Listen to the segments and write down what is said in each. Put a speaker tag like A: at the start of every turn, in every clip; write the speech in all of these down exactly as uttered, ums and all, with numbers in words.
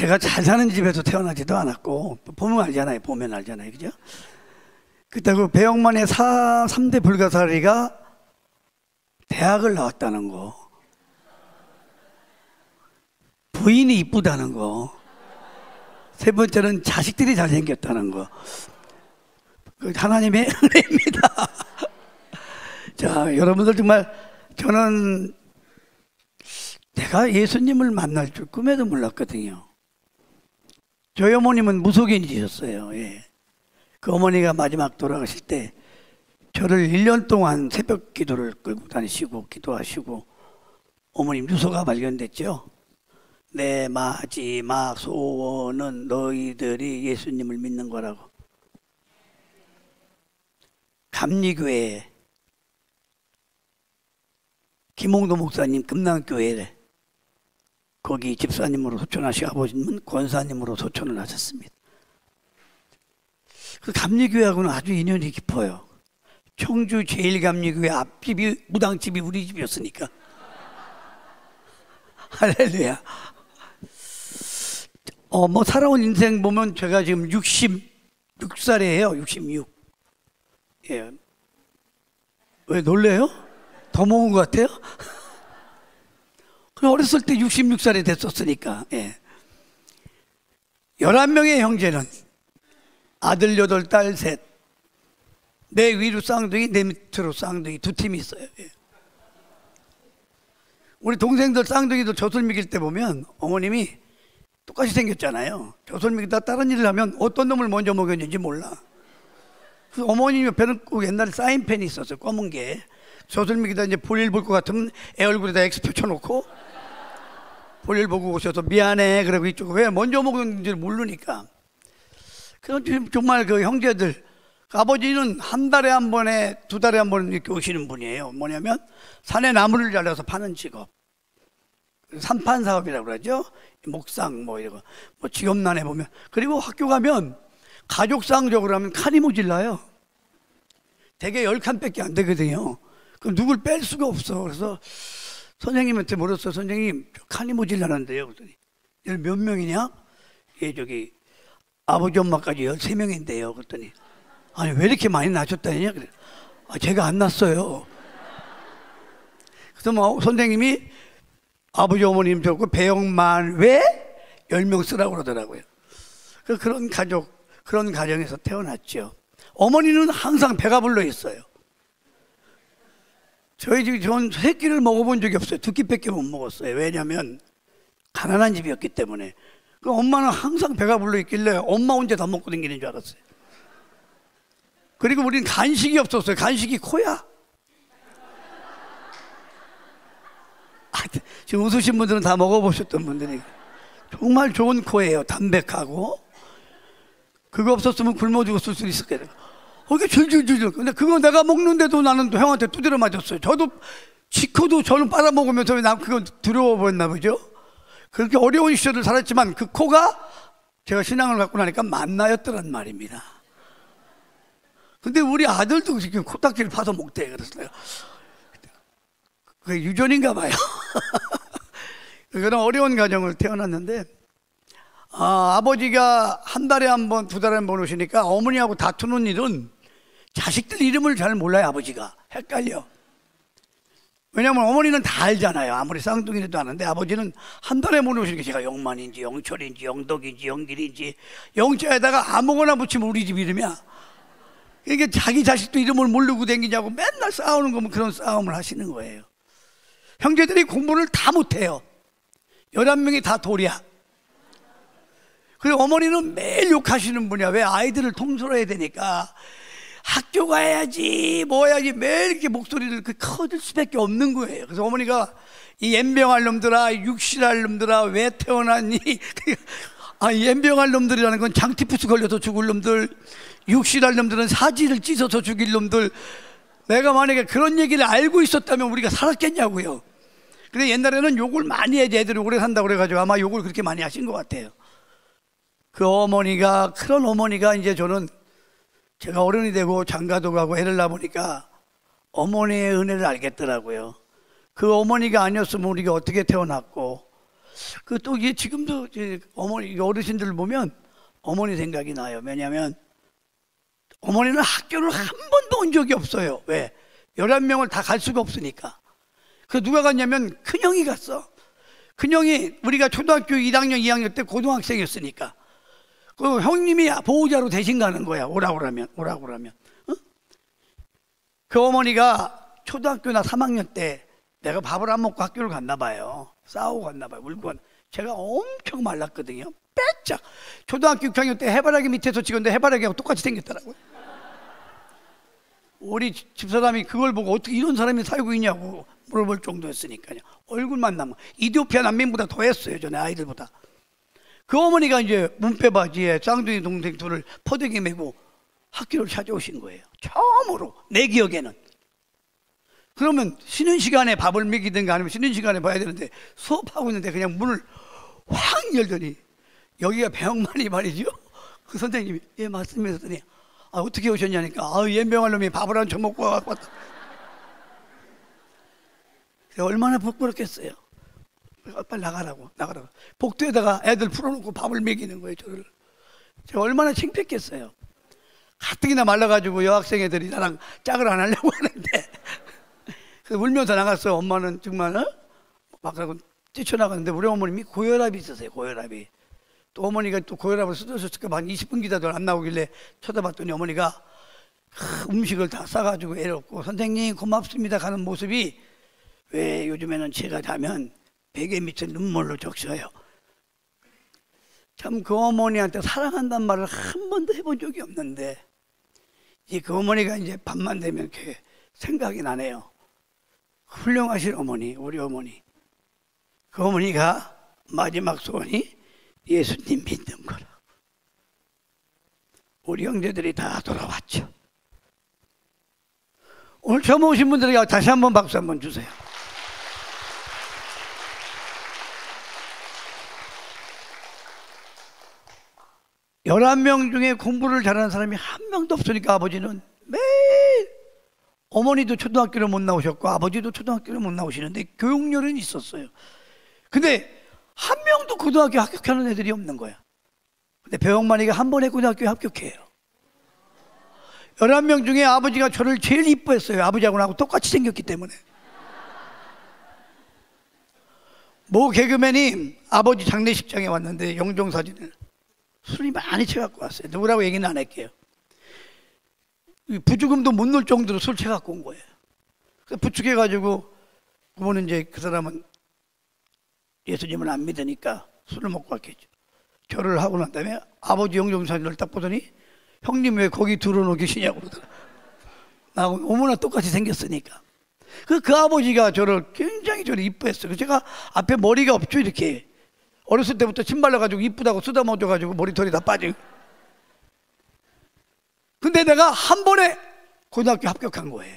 A: 제가 잘 사는 집에서 태어나지도 않았고, 보면 알잖아요. 보면 알잖아요. 그죠? 그렇다고 배영만의 삼 대 불가사리가 대학을 나왔다는 거, 부인이 이쁘다는 거, 세 번째는 자식들이 잘생겼다는 거. 하나님의 은혜입니다. 자, 여러분들 정말 저는 내가 예수님을 만날 줄 꿈에도 몰랐거든요. 저희 어머님은 무속인이셨어요. 예. 그 어머니가 마지막 돌아가실 때 저를 일 년 동안 새벽 기도를 끌고 다니시고 기도하시고, 어머님 유서가 발견됐죠. 내 마지막 소원은 너희들이 예수님을 믿는 거라고. 감리교회 김홍도 목사님 금남교회래, 거기 집사님으로 소천하시고 아버지는 권사님으로 소천을 하셨습니다. 그 감리교회하고는 아주 인연이 깊어요. 청주 제일감리교회 앞집이 무당집이 우리 집이었으니까. 할렐루야. 어, 뭐 살아온 인생 보면 제가 지금 육십육 살이에요. 육십육. 예. 왜 놀래요? 더 먹은 것 같아요? 어렸을 때 육십육 살이 됐었으니까. 예. 열한 명의 형제는 아들 여덟, 딸 셋. 내 위로 쌍둥이, 내 밑으로 쌍둥이 두 팀이 있어요. 예. 우리 동생들 쌍둥이도 젖을 먹일 때 보면 어머님이 똑같이 생겼잖아요. 젖을 먹이다 다른 일을 하면 어떤 놈을 먼저 먹였는지 몰라. 그래서 어머님 옆에는 꼭 옛날에 사인펜이 있었어요. 검은 게. 젖을 먹이다 이제 볼일 볼 것 같으면 애 얼굴에다 엑스표 쳐놓고 볼일 보고 오셔서 미안해 그러고 이쪽 왜 먼저 먹였는지 모르니까. 그래서 정말 그 형제들, 아버지는 한 달에 한 번에 두 달에 한 번 이렇게 오시는 분이에요. 뭐냐면 산에 나무를 잘라서 파는 직업, 산판 사업이라고 그러죠. 목상 뭐 이런 거, 뭐 직업란에 보면. 그리고 학교 가면 가족상적으로 하면 칸이 모질라요. 대개 열 칸밖에 안 되거든요. 그럼 누굴 뺄 수가 없어. 그래서 선생님한테 물었어. 선생님, 칸이 모질라는데요. 그랬더니 몇 명이냐? 예, 저기 아버지 엄마까지 열세 명인데요. 그랬더니 아니 왜 이렇게 많이 낳으셨다냐? 그래. 아, 제가 안 낳았어요. 그래서 뭐 선생님이 아버지 어머님 좋고 배영만 왜 열 명 쓰라고 그러더라고요. 그런 가족, 그런 가정에서 태어났죠. 어머니는 항상 배가 불러 있어요. 저희 집이 전 세 끼를 먹어본 적이 없어요. 두 끼밖에 못 먹었어요. 왜냐하면 가난한 집이었기 때문에. 그 엄마는 항상 배가 불러 있길래 엄마 혼자 다 먹고 다니는 줄 알았어요. 그리고 우리는 간식이 없었어요. 간식이 코야. 아, 지금 웃으신 분들은 다 먹어보셨던 분들이. 정말 좋은 코예요. 담백하고. 그거 없었으면 굶어 죽었을 수 있을 거예요. 어, 이게 줄줄줄줄. 근데 그거 내가 먹는데도 나는 또 형한테 두드려 맞았어요. 저도 지코도 저는 빨아먹으면서 난 그거 두려워 보였나 보죠. 그렇게 어려운 시절을 살았지만 그 코가 제가 신앙을 갖고 나니까 만나였더란 말입니다. 근데 우리 아들도 지금 코딱지를 파서 먹대. 그랬어요. 그게 유전인가 봐요. 그런 어려운 가정을 태어났는데, 아, 아버지가 한 달에 한 번, 두 달에 한 번 오시니까 어머니하고 다투는 일은 자식들 이름을 잘 몰라요. 아버지가 헷갈려. 왜냐하면 어머니는 다 알잖아요. 아무리 쌍둥이라도 아는데 아버지는 한 달에 못 오시니까 제가 영만인지 영철인지 영덕인지 영길인지 영자에다가 아무거나 붙이면 우리 집 이름이야. 이게 자기 자식도 이름을 모르고 다니냐고 맨날 싸우는 거면 그런 싸움을 하시는 거예요. 형제들이 공부를 다 못해요. 열한 명이 다 돌이야. 그리고 어머니는 매일 욕하시는 분이야. 왜? 아이들을 통솔해야 되니까. 학교 가야지 뭐 해야지 매일 이렇게 목소리를 커질 수밖에 없는 거예요. 그래서 어머니가 이 옌병할 놈들아, 육실할 놈들아, 왜 태어났니? 아, 옌병할 놈들이라는 건 장티푸스 걸려서 죽을 놈들, 육실할 놈들은 사지를 찢어서 죽일 놈들. 내가 만약에 그런 얘기를 알고 있었다면 우리가 살았겠냐고요. 근데 옛날에는 욕을 많이 해야지 애들이 오래 산다고 그래가지고 아마 욕을 그렇게 많이 하신 것 같아요. 그 어머니가, 그런 어머니가 이제 저는 제가 어른이 되고 장가도 가고 애를 낳아보니까 어머니의 은혜를 알겠더라고요. 그 어머니가 아니었으면 우리가 어떻게 태어났고, 그 또 이게 지금도 이제 어머니 어르신들 보면 어머니 생각이 나요. 왜냐하면 어머니는 학교를 한 번도 온 적이 없어요. 왜? 열한 명을 다 갈 수가 없으니까. 그 누가 갔냐면 큰형이 갔어. 큰형이 우리가 초등학교 일 학년, 이 학년 때 고등학생이었으니까 그 형님이 보호자로 대신 가는 거야. 오라고 그러면 오라고 그러면 어? 그 어머니가 초등학교나 삼 학년 때 내가 밥을 안 먹고 학교를 갔나 봐요. 싸우고 갔나 봐요. 울고 갔나. 제가 엄청 말랐거든요. 빼짝. 초등학교 육 학년 때 해바라기 밑에서 찍었는데 해바라기하고 똑같이 생겼더라고요. 우리 집사람이 그걸 보고 어떻게 이런 사람이 살고 있냐고 물어볼 정도였으니까요. 얼굴만 남아. 이디오피아 난민보다 더 했어요. 전에 아이들보다. 그 어머니가 이제 문패 바지에 쌍둥이 동생 둘을 포대기 메고 학교를 찾아오신 거예요. 처음으로 내 기억에는. 그러면 쉬는 시간에 밥을 먹이든가 아니면 쉬는 시간에 봐야 되는데 수업하고 있는데 그냥 문을 확 열더니 여기가 배영만이 말이죠. 그 선생님이 예 맞습니다. 그랬더니 아, 어떻게 오셨냐니까 아, 연병할 놈이 밥을 안 처먹고 왔다. 얼마나 부끄럽겠어요. 빨리 나가라고 나가라고 복도에다가 애들 풀어놓고 밥을 먹이는 거예요. 저를. 제가 얼마나 창피했겠어요. 가뜩이나 말라가지고 여학생 애들이 나랑 짝을 안 하려고 하는데 그래서 울면서 나갔어요. 엄마는 정말 어? 막 하고 뛰쳐나갔는데 우리 어머님이 고혈압이 있었어요. 고혈압이. 또 어머니가 또 고혈압을 쓰셨을까 한 이십 분 기다도 안 나오길래 쳐다봤더니 어머니가 음식을 다 싸가지고 애를 없고 선생님 고맙습니다 가는 모습이 왜 요즘에는 제가 자면 베개 밑에 눈물로 적셔요. 참 그 어머니한테 사랑한다는 말을 한 번도 해본 적이 없는데 이제 그 어머니가 이제 밤만 되면 이렇게 생각이 나네요. 훌륭하신 어머니, 우리 어머니. 그 어머니가 마지막 소원이 예수님 믿는 거라고. 우리 형제들이 다 돌아왔죠. 오늘 처음 오신 분들에게 다시 한번 박수 한번 주세요. 열한 명 중에 공부를 잘하는 사람이 한 명도 없으니까 아버지는 매일 어머니도 초등학교를 못 나오셨고 아버지도 초등학교를 못 나오시는데 교육열은 있었어요. 근데 한 명도 고등학교 합격하는 애들이 없는 거야. 근데 배영만이가 한 번에 고등학교에 합격해요. 열한 명 중에 아버지가 저를 제일 이뻐했어요. 아버지하고 나하고 똑같이 생겼기 때문에. 모 개그맨이 아버지 장례식장에 왔는데 영정사진을 술이 많이 채갖고 왔어요. 누구라고 얘기는 안 할게요. 부죽음도 못 넣을 정도로 술 채갖고 온 거예요. 그래서 부축해가지고 그분은 이제 그 사람은 예수님을 안 믿으니까 술을 먹고 왔겠죠. 절을 하고 난 다음에 아버지 영정사진을 딱 보더니 형님 왜 거기 들어놓고 계시냐고 그러더라. 나하고 어머나 똑같이 생겼으니까. 그, 그 아버지가 저를 굉장히 저를 이뻐했어요. 제가 앞에 머리가 없죠. 이렇게 어렸을 때부터 침 발라가지고 이쁘다고 쓰다듬어줘가지고 머리털이 다 빠지고. 근데 내가 한 번에 고등학교 합격한 거예요.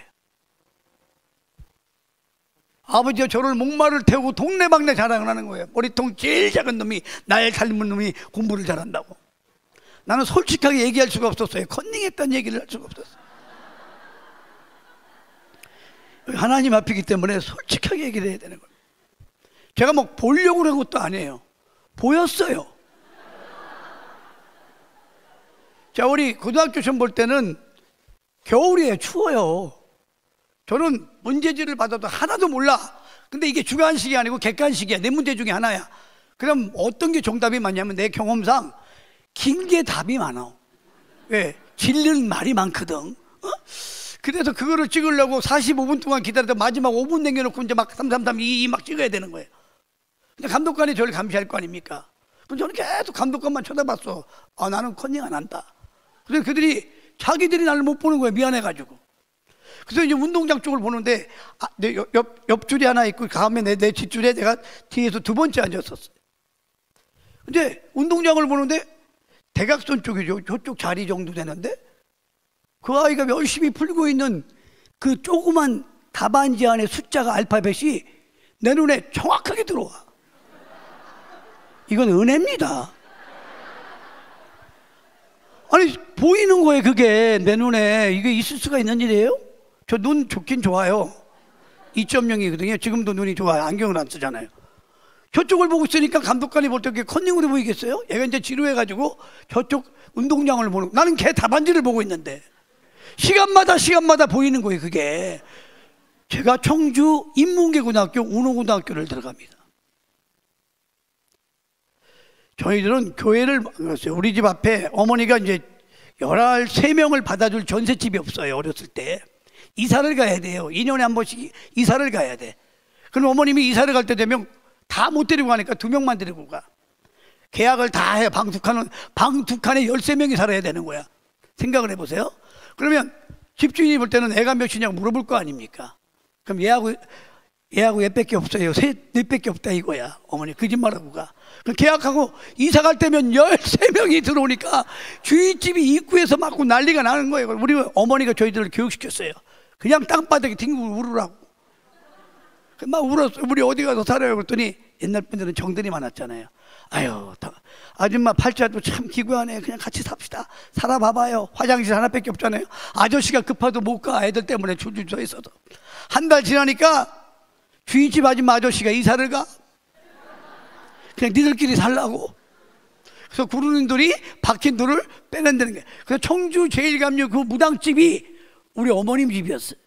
A: 아버지가 저를 목마를 태우고 동네방네 자랑을 하는 거예요. 머리통 제일 작은 놈이 날 닮은 놈이 공부를 잘한다고. 나는 솔직하게 얘기할 수가 없었어요. 컨닝했다는 얘기를 할 수가 없었어요. 하나님 앞이기 때문에 솔직하게 얘기를 해야 되는 거예요. 제가 뭐 보려고 그런 것도 아니에요. 보였어요. 자, 우리 고등학교 시험 볼 때는 겨울이에요. 추워요. 저는 문제지를 받아도 하나도 몰라. 근데 이게 주관식이 아니고 객관식이야. 내 문제 중에 하나야. 그럼 어떤 게 정답이 많냐면 내 경험상 긴 게 답이 많아. 왜? 질는 말이 많거든. 어? 그래서 그거를 찍으려고 사십오 분 동안 기다리다 마지막 오 분 남겨놓고 이제 막 삼, 삼, 삼, 이, 이 막 찍어야 되는 거예요. 근데 감독관이 저를 감시할 거 아닙니까? 그럼 저는 계속 감독관만 쳐다봤어. 아, 나는 컨닝 안 한다. 그래서 그들이 자기들이 나를 못 보는 거예요. 미안해가지고. 그래서 이제 운동장 쪽을 보는데 아, 내 옆, 옆, 옆줄이 하나 있고 다음에 내, 내 뒷줄에 내가 뒤에서 두 번째 앉았었어요. 근데 운동장을 보는데 대각선 쪽이죠. 저쪽 자리 정도 되는데 그 아이가 열심히 풀고 있는 그 조그만 답안지 안에 숫자가 알파벳이 내 눈에 정확하게 들어와. 이건 은혜입니다. 아니 보이는 거예요. 그게 내 눈에. 이게 있을 수가 있는 일이에요? 저 눈 좋긴 좋아요. 이 점 영이거든요. 지금도 눈이 좋아요. 안경을 안 쓰잖아요. 저쪽을 보고 있으니까 감독관이 볼 때 그게 컨닝으로 보이겠어요? 얘가 이제 지루해가지고 저쪽 운동장을 보는, 나는 걔 답안지를 보고 있는데 시간마다 시간마다 보이는 거예요. 그게 제가 청주 인문계고등학교 운호고등학교를 들어갑니다. 저희들은 교회를 만들었어요. 우리 집 앞에 어머니가 이제 열세 명을 받아줄 전셋집이 없어요. 어렸을 때 이사를 가야 돼요. 이 년에 한 번씩 이사를 가야 돼. 그럼 어머님이 이사를 갈 때 되면 다 못 데리고 가니까 두 명만 데리고 가. 계약을 다 해. 방 두 칸은, 방 두 칸에 열세 명이 살아야 되는 거야. 생각을 해보세요. 그러면 집주인이 볼 때는 애가 몇이냐고 물어볼 거 아닙니까? 그럼 얘하고 얘하고 얘밖에 없어요. 셋, 넷밖에 없다 이거야. 어머니 거짓말하고 가. 그럼 계약하고 이사 갈 때면 열세 명이 들어오니까 주인집이 입구에서 맞고 난리가 나는 거예요. 우리 어머니가 저희들을 교육시켰어요. 그냥 땅바닥에 뒹굴 울으라고. 막 울었어요. 우리 어디 가서 살아요? 그랬더니 옛날 분들은 정들이 많았잖아요. 아유, 아줌마 팔자도 참 기구하네. 그냥 같이 삽시다. 살아봐봐요. 화장실 하나밖에 없잖아요. 아저씨가 급해도 못 가. 애들 때문에 줄줄 서 있어도. 한 달 지나니까 주인집 아줌마 아저씨가 이사를 가. 그냥 니들끼리 살라고. 그래서 구루님들이 박힌 돌을 빼낸다는 거예요. 그래서 청주 제일감리 그 무당집이 우리 어머님 집이었어요.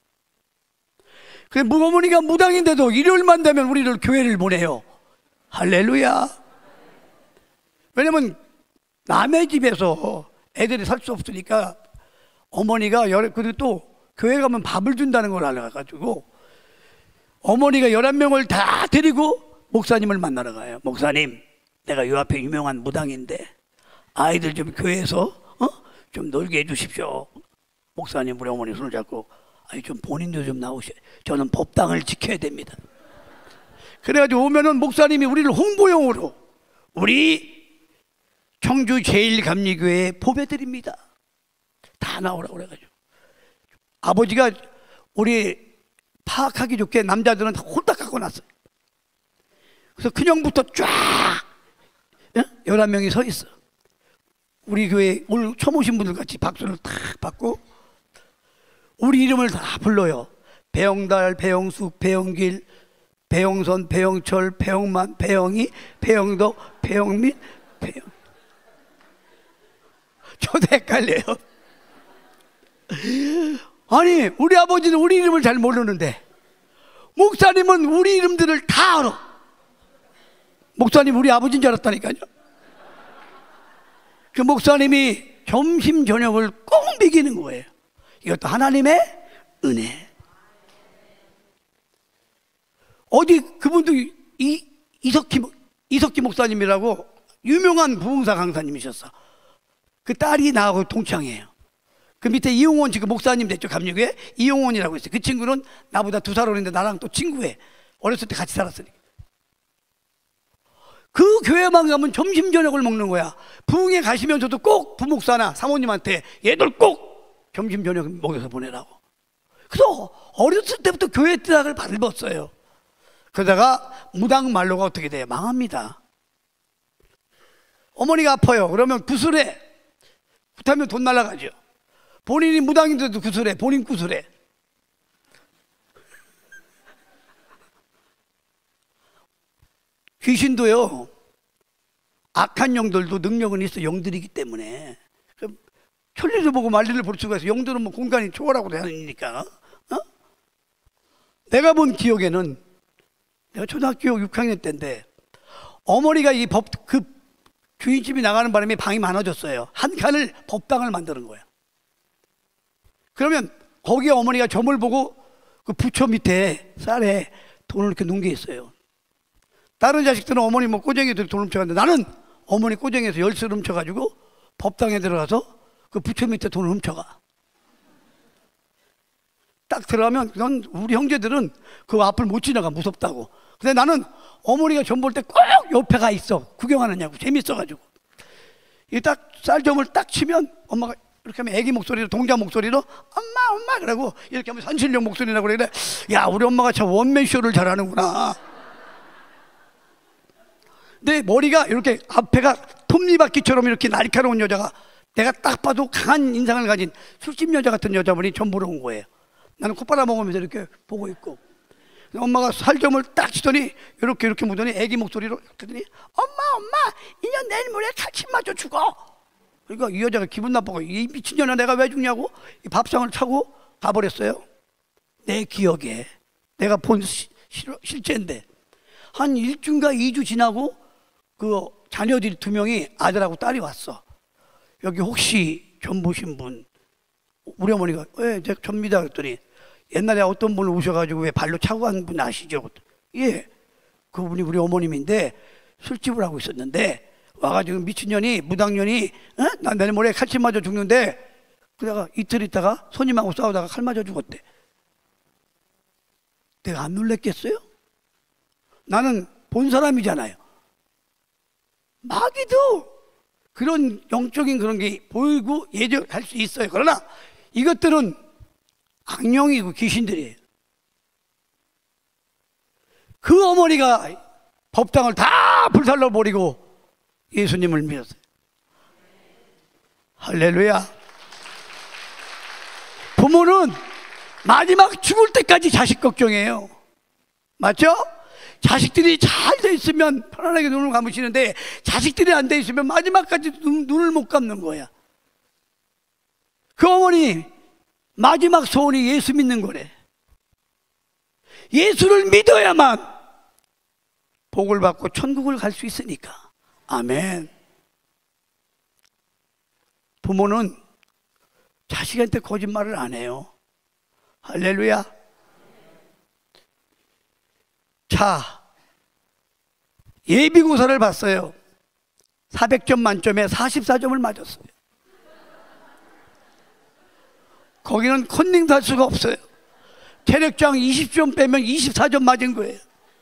A: 그래서 어머니가 무당인데도 일요일만 되면 우리를 교회를 보내요. 할렐루야. 왜냐면 남의 집에서 애들이 살 수 없으니까 어머니가 열, 그리고 또 교회 가면 밥을 준다는 걸 알아가지고 어머니가 열한 명을 다 데리고 목사님을 만나러 가요. 목사님, 내가 요 앞에 유명한 무당인데 아이들 좀 교회에서 어? 좀 놀게 해주십시오. 목사님 우리 어머니 손을 잡고 아니 좀 본인도 좀 나오셔. 저는 법당을 지켜야 됩니다. 그래가지고 오면은 목사님이 우리를 홍보용으로 우리 청주 제일감리교회 보배드립니다. 다 나오라고 그래가지고 아버지가 우리 파악하기 좋게 남자들은 다 홀딱 갖고 났어요. 그래서 큰형부터 쫙 열한 명이 서 있어. 우리 교회 오늘 처음 오신 분들 같이 박수를 탁 받고 우리 이름을 다 불러요. 배영달, 배영숙, 배영길, 배영선, 배영철, 배영만, 배영희, 배영덕, 배영민, 배영. 저도 헷갈려요. 아니 우리 아버지는 우리 이름을 잘 모르는데 목사님은 우리 이름들을 다 알아. 목사님 우리 아버지인 줄 알았다니까요. 그 목사님이 점심 저녁을 꼭 먹이는 거예요. 이것도 하나님의 은혜. 어디 그분도 이, 이석기, 이석기 목사님이라고 유명한 부흥사 강사님이셨어. 그 딸이 나하고 동창이에요. 그 밑에 이용원 지금 목사님 됐죠. 감리교회 이용원이라고 있어요. 그 친구는 나보다 두 살 어린데 나랑 또 친구해. 어렸을 때 같이 살았으니까. 그 교회만 가면 점심 저녁을 먹는 거야. 부흥회 가시면서도 꼭 부목사나 사모님한테 얘들 꼭 점심 저녁 먹여서 보내라고. 그래서 어렸을 때부터 교회 뜻학을 밟았어요. 그러다가 무당 말로가 어떻게 돼요? 망합니다. 어머니가 아파요. 그러면 구슬해. 굿하면 돈 날라가죠. 본인이 무당인데도 구슬해. 본인 구슬해. 귀신도요 악한 영들도 능력은 있어. 영들이기 때문에 천리를 보고 만리를 볼 수가 있어. 영들은 뭐 공간이 초월하고 다니니까. 어? 내가 본 기억에는 내가 초등학교 육 학년 때인데 어머니가 이 법 그 주인집이 나가는 바람에 방이 많아졌어요. 한 칸을 법당을 만드는 거야. 그러면 거기에 어머니가 점을 보고 그 부처 밑에 쌀에 돈을 이렇게 놓은 게 있어요. 다른 자식들은 어머니 뭐 꼬쟁이들이 돈 훔쳐갔는데 나는 어머니 꼬쟁이에서 열쇠를 훔쳐가지고 법당에 들어가서 그 부처 밑에 돈을 훔쳐가. 딱 들어가면 넌 우리 형제들은 그 앞을 못 지나가. 무섭다고. 근데 나는 어머니가 점 볼 때 꼭 옆에 가 있어. 구경하느냐고. 재밌어가지고. 이 딱 쌀점을 딱 치면 엄마가 이렇게 하면 애기 목소리로 동자 목소리로 엄마 엄마 그러고 이렇게 하면 산신령 목소리라고 그래. 야 우리 엄마가 참 원맨쇼를 잘하는구나. 내 머리가 이렇게 앞에가 톱니바퀴처럼 이렇게 날카로운 여자가 내가 딱 봐도 강한 인상을 가진 술집 여자 같은 여자분이 점 보러 온 거예요. 나는 콧바람 먹으면서 이렇게 보고 있고 엄마가 살점을 딱 치더니 이렇게 이렇게 묻더니 애기 목소리로 그러더니 엄마 엄마 이년 내일 모레 칼침 맞아 죽어. 그러니까 이 여자가 기분 나쁘고 이 미친년아 내가 왜 죽냐고 이 밥상을 차고 가버렸어요. 내 기억에 내가 본 시, 시, 실제인데 한 일주인가 이 주 지나고 그 자녀들이 두 명이 아들하고 딸이 왔어. 여기 혹시 전 보신 분? 우리 어머니가 예, 제가 접니다 그랬더니 옛날에 어떤 분을 오셔가지고 왜 발로 차고 간 분 아시죠? 예, 그분이 우리 어머님인데 술집을 하고 있었는데 와가지고 미친년이 무당년이 어? 나 내일 모레 칼침 맞아 죽는데 그러다가 이틀 있다가 손님하고 싸우다가 칼 맞아 죽었대. 내가 안 놀랬겠어요? 나는 본 사람이잖아요. 마귀도 그런 영적인 그런 게 보이고 예정할 수 있어요. 그러나 이것들은 악령이고 귀신들이에요. 그 어머니가 법당을 다 불살라 버리고 예수님을 믿었어요. 할렐루야. 부모는 마지막 죽을 때까지 자식 걱정해요. 맞죠? 자식들이 잘 돼 있으면 편안하게 눈을 감으시는데 자식들이 안 돼 있으면 마지막까지 눈, 눈을 못 감는 거야. 그 어머니 마지막 소원이 예수 믿는 거래. 예수를 믿어야만 복을 받고 천국을 갈 수 있으니까. 아멘. 부모는 자식한테 거짓말을 안 해요. 할렐루야. 자, 예비고사를 봤어요. 사백 점 만점에 사십사 점을 맞았어요. 거기는 컨닝도 할 수가 없어요. 체력장 이십 점 빼면 이십사 점 맞은 거예요.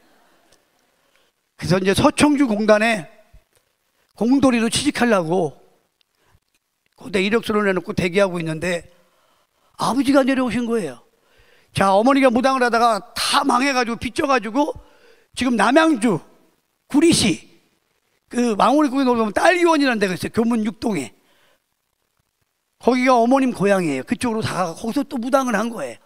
A: 그래서 이제 서청주 공단에 공돌이로 취직하려고 고대 이력서를 내놓고 대기하고 있는데 아버지가 내려오신 거예요. 자, 어머니가 무당을 하다가 다 망해가지고 빚져가지고 지금 남양주 구리시 그 망우리국에 놀러 오면 딸기원이라는 데가 있어요. 교문 육 동에. 거기가 어머님 고향이에요. 그쪽으로 다 가고 거기서 또 무당을 한 거예요.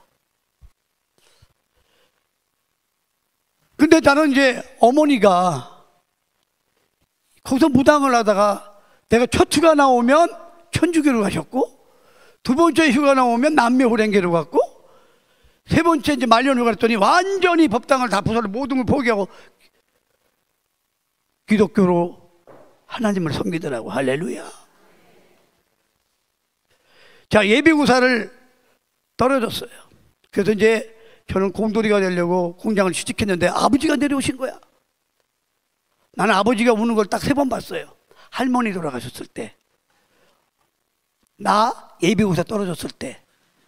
A: 근데 나는 이제 어머니가 거기서 무당을 하다가 내가 첫 휴가 나오면 천주교로 가셨고 두 번째 휴가 나오면 남묘호랭교로 갔고 세 번째 이제 말년휴가 했더니 완전히 법당을 다 부서를 모든 걸 포기하고 기독교로 하나님을 섬기더라고. 할렐루야. 자, 예비고사를 떨어졌어요. 그래서 이제 저는 공돌이가 되려고 공장을 취직했는데 아버지가 내려오신 거야. 나는 아버지가 우는 걸 딱 세 번 봤어요. 할머니 돌아가셨을 때, 나 예비고사 떨어졌을 때,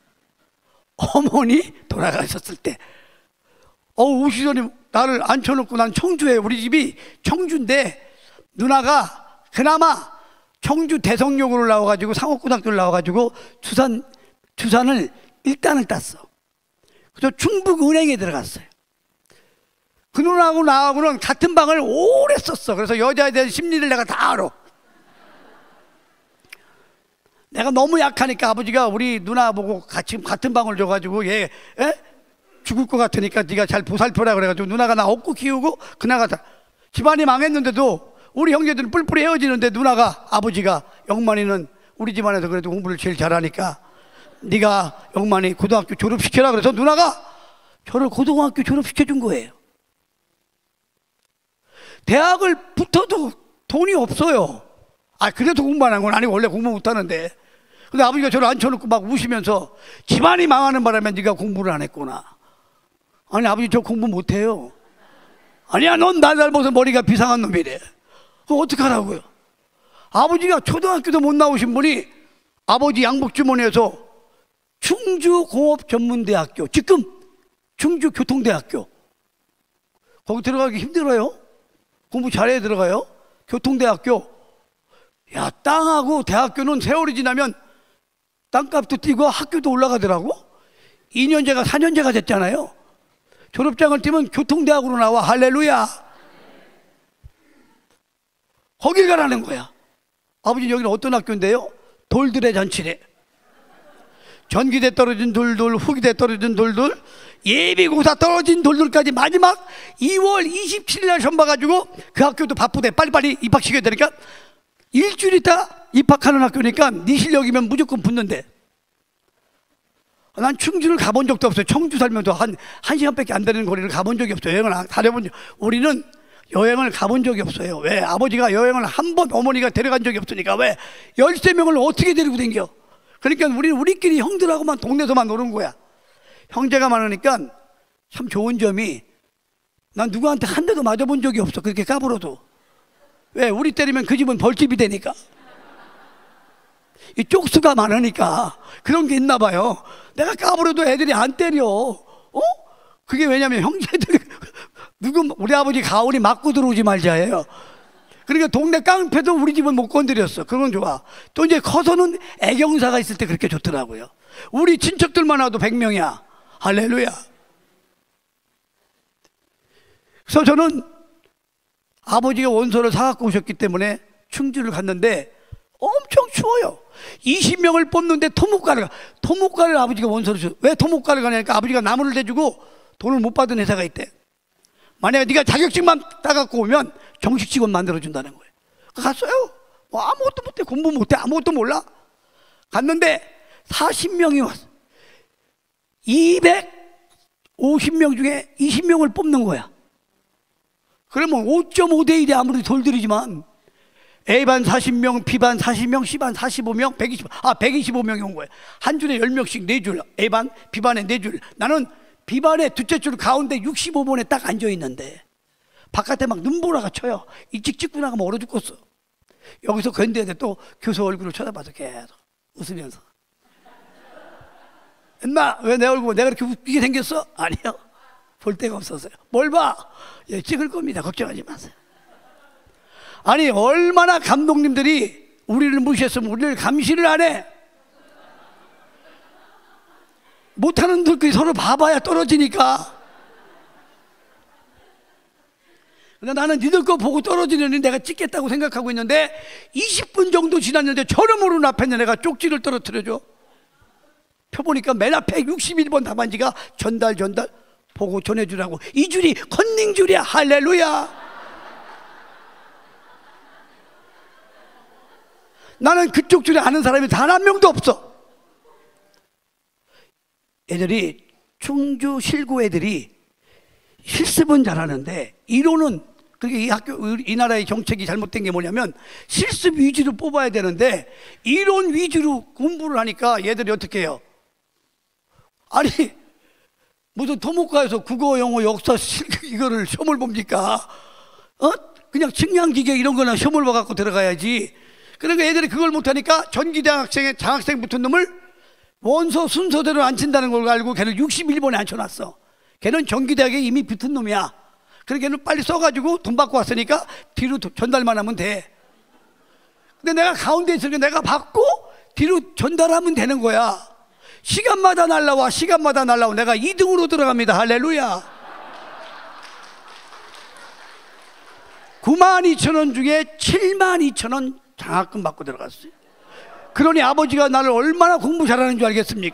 A: 어머니 돌아가셨을 때. 어, 오시더니 나를 앉혀놓고 난 청주에, 우리 집이 청주인데 누나가 그나마 청주 대성여고를 나와가지고 상업고등학교를 나와가지고 주산, 주산을 일단을 땄어. 그래서 충북은행에 들어갔어요. 그 누나하고 나하고는 같은 방을 오래 썼어. 그래서 여자에 대한 심리를 내가 다 알아. 내가 너무 약하니까 아버지가 우리 누나 보고 같이 같은 방을 줘가지고 얘 에? 죽을 것 같으니까 네가 잘 보살펴라 그래가지고 누나가 나 업고 키우고 그나가 다 집안이 망했는데도 우리 형제들은 뿔뿔이 헤어지는데 누나가 아버지가 영만이는 우리 집안에서 그래도 공부를 제일 잘하니까 네가 영만이 고등학교 졸업시켜라 그래서 누나가 저를 고등학교 졸업시켜준 거예요. 대학을 붙어도 돈이 없어요. 아, 그래도 공부 안 한 건 아니고 원래 공부 못하는데. 근데 아버지가 저를 앉혀놓고 막 우시면서 집안이 망하는 바람에 네가 공부를 안 했구나. 아니, 아버지 저 공부 못해요. 아니야, 넌 날 닮아서 머리가 비상한 놈이래. 그거 어떡하라고요? 아버지가 초등학교도 못 나오신 분이 아버지 양복주머니에서 충주공업전문대학교, 지금 충주교통대학교, 거기 들어가기 힘들어요. 공부 잘해야 들어가요. 교통대학교. 야, 땅하고 대학교는 세월이 지나면 땅값도 뛰고 학교도 올라가더라고. 이 년제가 사 년제가 됐잖아요. 졸업장을 띄면 교통대학으로 나와. 할렐루야. 거길 가라는 거야. 아버지 여기는 어떤 학교인데요? 돌들의 잔치래. 전기대 떨어진 돌돌, 후기대 떨어진 돌돌, 예비고사 떨어진 돌들까지 마지막 이월 이십칠일 날 시험 봐가지고 그 학교도 바쁘대. 빨리빨리 입학시켜야 되니까 일주일 있다 입학하는 학교니까 네 실력이면 무조건 붙는데, 난 충주를 가본 적도 없어요. 청주 살면서 한, 한 시간밖에 안 되는 거리를 가본 적이 없어요. 여행을 다녀본 적, 우리는 여행을 가본 적이 없어요. 왜? 아버지가 여행을 한 번 어머니가 데려간 적이 없으니까. 왜? 열세 명을 어떻게 데리고 댕겨? 그러니까 우리는 우리끼리 형들하고만 동네에서만 노는 거야. 형제가 많으니까 참 좋은 점이, 난 누구한테 한 대도 맞아본 적이 없어. 그렇게 까불어도. 왜? 우리 때리면 그 집은 벌집이 되니까. 이 쪽수가 많으니까 그런 게 있나 봐요. 내가 까불어도 애들이 안 때려. 어? 그게 왜냐면 형제들 누구 우리 아버지 가오리 맞고 들어오지 말자예요. 그러니까 동네 깡패도 우리 집은 못 건드렸어. 그건 좋아. 또 이제 커서는 애경사가 있을 때 그렇게 좋더라고요. 우리 친척들만 와도 백 명이야. 할렐루야. 그래서 저는 아버지가 원서를 사갖고 오셨기 때문에 충주를 갔는데 엄청 추워요. 이십 명을 뽑는데 토목과를 가. 토목과를 아버지가 원서를 줘. 왜 토목과를 가냐니까 아버지가 나무를 대주고 돈을 못 받은 회사가 있대. 만약에 네가 자격증만 따갖고 오면 정식 직원 만들어준다는 거예요. 갔어요. 뭐 아무것도 못해. 공부 못해. 아무것도 몰라. 갔는데 사십 명이 왔어. 이백오십 명 중에 이십 명을 뽑는 거야. 그러면 오 점 오 대 일이 아무리 돌들이지만 A반 사십 명, B반 사십 명, C반 사십오 명, 백이십, 아, 백이십오 명이 온 거예요. 한 줄에 열 명씩 네 줄. A반, B반에 네 줄. 나는 B반의 둘째 줄 가운데 육십오 번에 딱 앉아있는데 바깥에 막 눈보라가 쳐요. 일찍 찍고 나가면 얼어 죽겠어. 여기서 견뎌야 또 교수 얼굴을 쳐다봐서 계속 웃으면서, 엄마 왜 내 얼굴 내가 그렇게 웃기게 생겼어? 아니요, 볼 데가 없었어요. 뭘 봐? 예, 찍을 겁니다. 걱정하지 마세요. 아니 얼마나 감독님들이 우리를 무시했으면 우리를 감시를 안 해. 못하는 들끼리 서로 봐봐야 떨어지니까. 근데 나는 니들 거 보고 떨어지려니 내가 찍겠다고 생각하고 있는데 이십 분 정도 지났는데 저를 모르는 앞에 있는 애가 쪽지를 떨어뜨려줘. 펴보니까 맨 앞에 육십일 번 답안지가 전달 전달 보고 전해주라고. 이 줄이 컨닝 줄이야. 할렐루야. 나는 그쪽 줄에 아는 사람이 단 한 명도 없어. 애들이 충주 실고 애들이 실습은 잘하는데 이론은, 그러니까 이 학교 이 나라의 정책이 잘못된 게 뭐냐면 실습 위주로 뽑아야 되는데 이론 위주로 공부를 하니까 얘들이 어떻게 해요? 아니 무슨 토목과에서 국어, 영어, 역사 이거를 시험을 봅니까? 어? 그냥 측량기계 이런 거나 시험을 봐갖고 들어가야지. 그러니까 애들이 그걸 못하니까 전기대학생에 장학생 붙은 놈을 원서 순서대로 안 친다는 걸 알고 걔는 육십일 번에 앉혀놨어. 걔는 전기대학에 이미 붙은 놈이야. 그러니까 걔는 빨리 써가지고 돈 받고 왔으니까 뒤로 전달만 하면 돼. 근데 내가 가운데 있으니까 내가 받고 뒤로 전달하면 되는 거야. 시간마다 날라와. 시간마다 날라와. 내가 이 등으로 들어갑니다. 할렐루야. 구만 이천 원 중에 칠만 이천 원 장학금 받고 들어갔어요. 그러니 아버지가 나를 얼마나 공부 잘하는 줄 알겠습니까?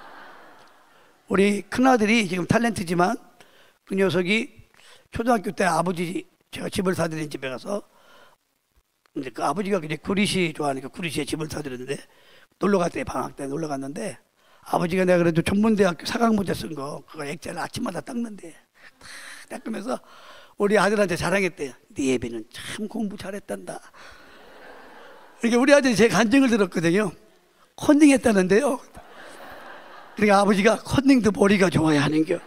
A: 우리 큰아들이 지금 탤런트지만 그 녀석이 초등학교 때 아버지, 제가 집을 사드린 집에 가서, 이제 그 아버지가 이제 구리시 좋아하니까 구리시에 집을 사드렸는데 놀러 갔대. 방학 때 놀러 갔는데 아버지가 내가 그래도 전문대학교 사 강 문제 쓴 거 그거 액자를 아침마다 닦는데 딱 닦으면서 우리 아들한테 자랑했대요. 네 애비는 참 공부 잘했단다. 그러니까 우리 아들이 제 간증을 들었거든요. 컨닝 했다는데요. 그러니까 아버지가 컨닝도 머리가 좋아야 하는겨.